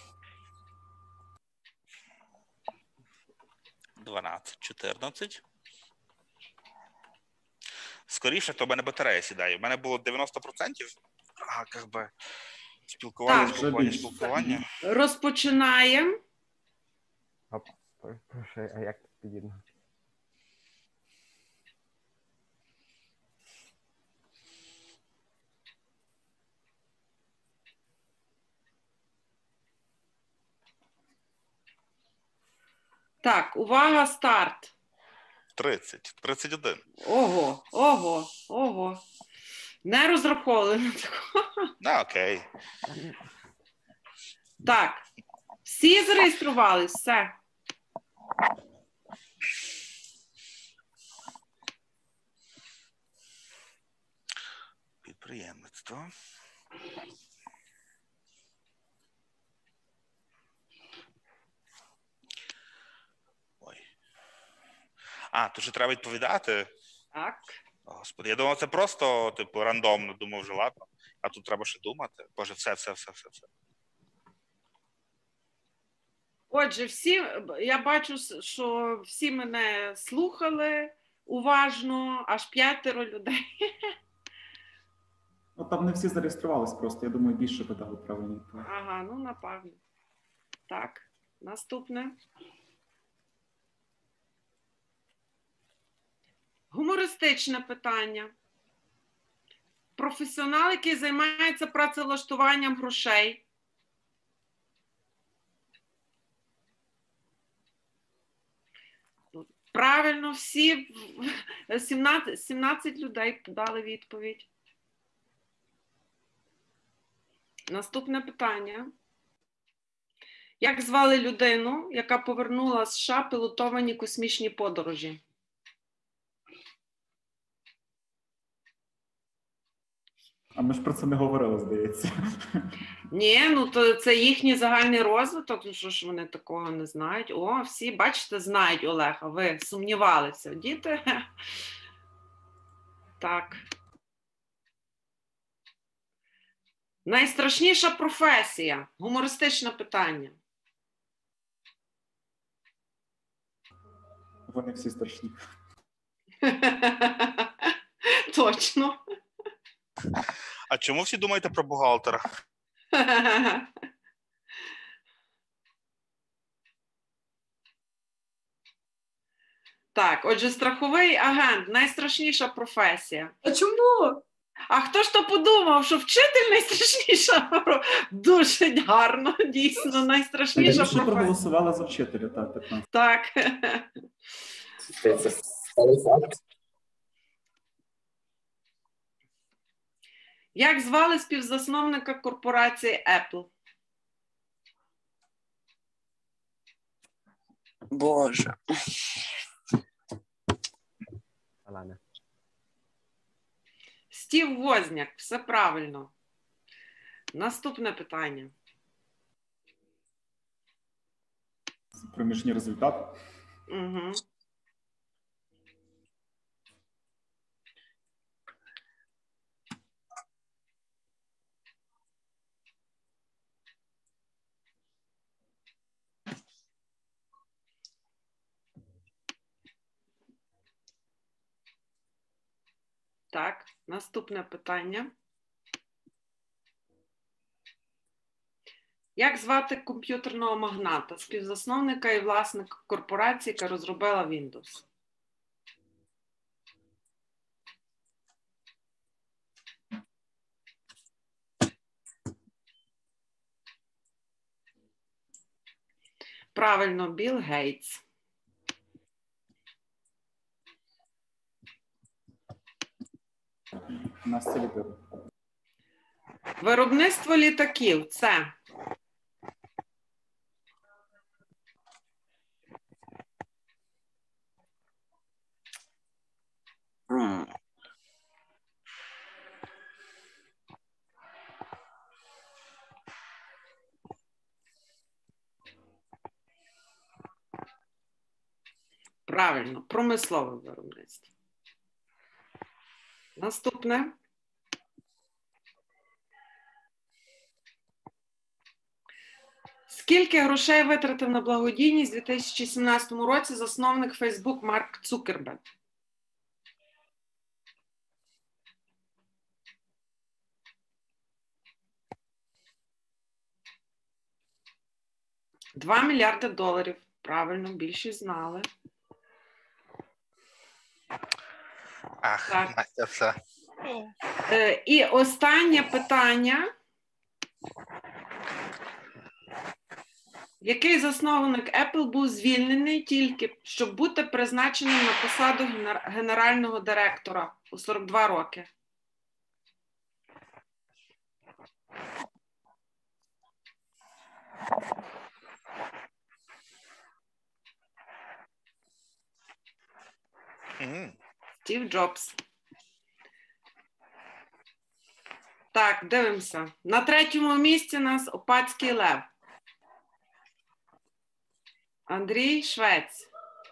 дванадцять, чотирнадцять. Скоріше, то в мене батарея сідає. У мене було дев'яносто відсотків, а як би спілкування,
Так.
спілкування, спілкування.
Розпочинаємо.
а, прошу, а як під'єднати?
Так, увага, старт.
тридцять, тридцять один.
Ого, ого, ого. Не розраховували на такого.
Ну, окей.
Так, всі зареєструвались, все.
Підприємництво. Ой. А, то вже треба відповідати.
Так.
Господи, я думав, це просто, типу, рандомно. Думав, вже ладно. А тут треба ще думати. Боже, все, все, все, все, все.
Отже, всі, я бачу, що всі мене слухали уважно, аж п'ятеро людей.
Ну, там не всі зареєструвались просто. Я думаю, більше би дали правильні відповіді.
Ага, ну напевно. Так, наступне. Гумористичне питання. Професіонал, який займається працевлаштуванням грошей. Правильно, всі сімнадцять, сімнадцять людей дали відповідь. Наступне питання. Як звали людину, яка повернула з США пілотовані космічні подорожі?
А ми ж про це не говорили, здається.
Ні, ну то це їхній загальний розвиток, ну що ж вони такого не знають. О, всі, бачите, знають Олега, ви сумнівалися. Діти. Так. Найстрашніша професія. Гумористичне питання.
Вони всі страшні.
Точно.
А чому всі думаєте про бухгалтера?
Так, отже, страховий агент – найстрашніша професія.
А чому?
А хто ж то подумав, що вчитель найстрашніша професія? Дуже гарно, дійсно, найстрашніша
Найбільше
професія.
проголосували за вчителя, так, п'ятнадцять.
Так. Як звали співзасновника корпорації Apple?
Боже.
Олена.
Стів Возняк. Все правильно. Наступне питання.
Проміжні результати.
Угу. Так, наступне питання. Як звати комп'ютерного магната, співзасновника і власника корпорації, яка розробила Windows? Правильно, Білл Гейтс.
У нас це літери.
Виробництво літаків – це
М.
правильно, промислове виробництво. Наступне. Скільки грошей витратив на благодійність у дві тисячі сімнадцятому році засновник Facebook Марк Цукерберг? Два мільярди доларів. Правильно, більшість знали.
Ах,
Так.
Настя, все.
Е, І останнє питання. Який засновник Apple був звільнений тільки, щоб бути призначеним на посаду генер- генерального директора у сорок два роки?
М.
Стів Джобс. Так, дивимося. На третьому місці у нас Опацький Лев. Андрій Швець.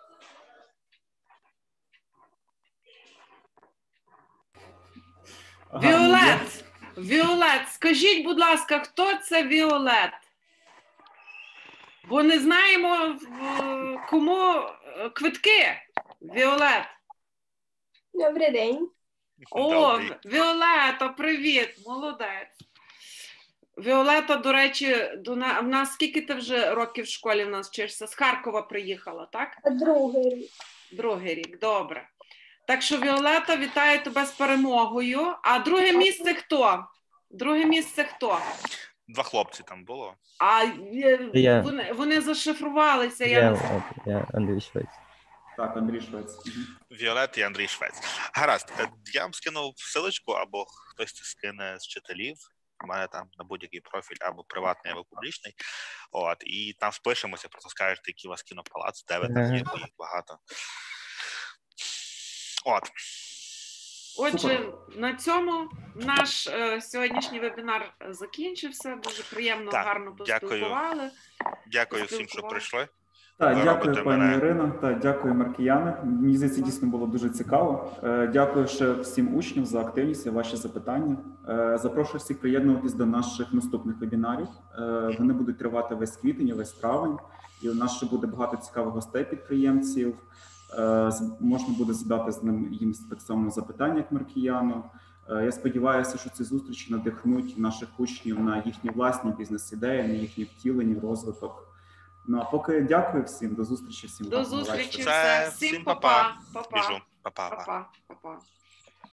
Віолет. Віолет. Скажіть, будь ласка, хто це Віолет? Бо не знаємо, в- кому е, квитки. Віолет.
Добрий день.
О,
Добрий.
Віолета, привіт, молодець. Віолета, до речі, до на... в нас скільки ти вже років в школі в нас вчишся? З Харкова приїхала, так?
Другий рік.
Другий рік, добре. Так що, Віолета, вітаю тебе з перемогою. А друге місце хто? Друге місце хто?
Два хлопці там було.
А е,
Я.
вони, вони зашифрувалися. Я
Я,
не...
от, я Андрій Швець.
Так, Андрій Швець. Мгм.
Віолет і Андрій Швець. Гаразд, е, я вам скинув силочку, або хтось це скине з вчителів. У мене там на будь-який профіль, або приватний, або публічний. От, і там спишемося, просто скажете, який у вас кінопалац, де ви там є, бо їх багато. От.
Отже, на цьому Наш е, сьогоднішній вебінар закінчився. Дуже приємно,
Так,
гарно
дякую.
поспілкували.
Дякую всім, що
Поспілкували.
прийшли.
Так,
Ви
дякую,
робите
пані
мене-
Ірино, та дякую, Маркіяне. Мені здається, дійсно було дуже цікаво. Е, Дякую ще всім учням за активність і ваші запитання. Е, Запрошую всіх приєднуватись до наших наступних вебінарів. Е, Вони будуть тривати весь квітень і весь травень. І у нас ще буде багато цікавих гостей підприємців. Е, з- Можна буде задати з ним їм так само запитання, як Маркіяну. Е, Я сподіваюся, що ці зустрічі надихнуть наших учнів на їхні власні бізнес-ідеї, на їхні втілення, розвиток. Ну а поки дякую всім, до зустрічі всім.
До
гарного
зустрічі.
вечора.
Це
Все. Всім
всім
па-па.
па-па.
Па-па.
Біжу. Па-па.
Па-па. Па-па.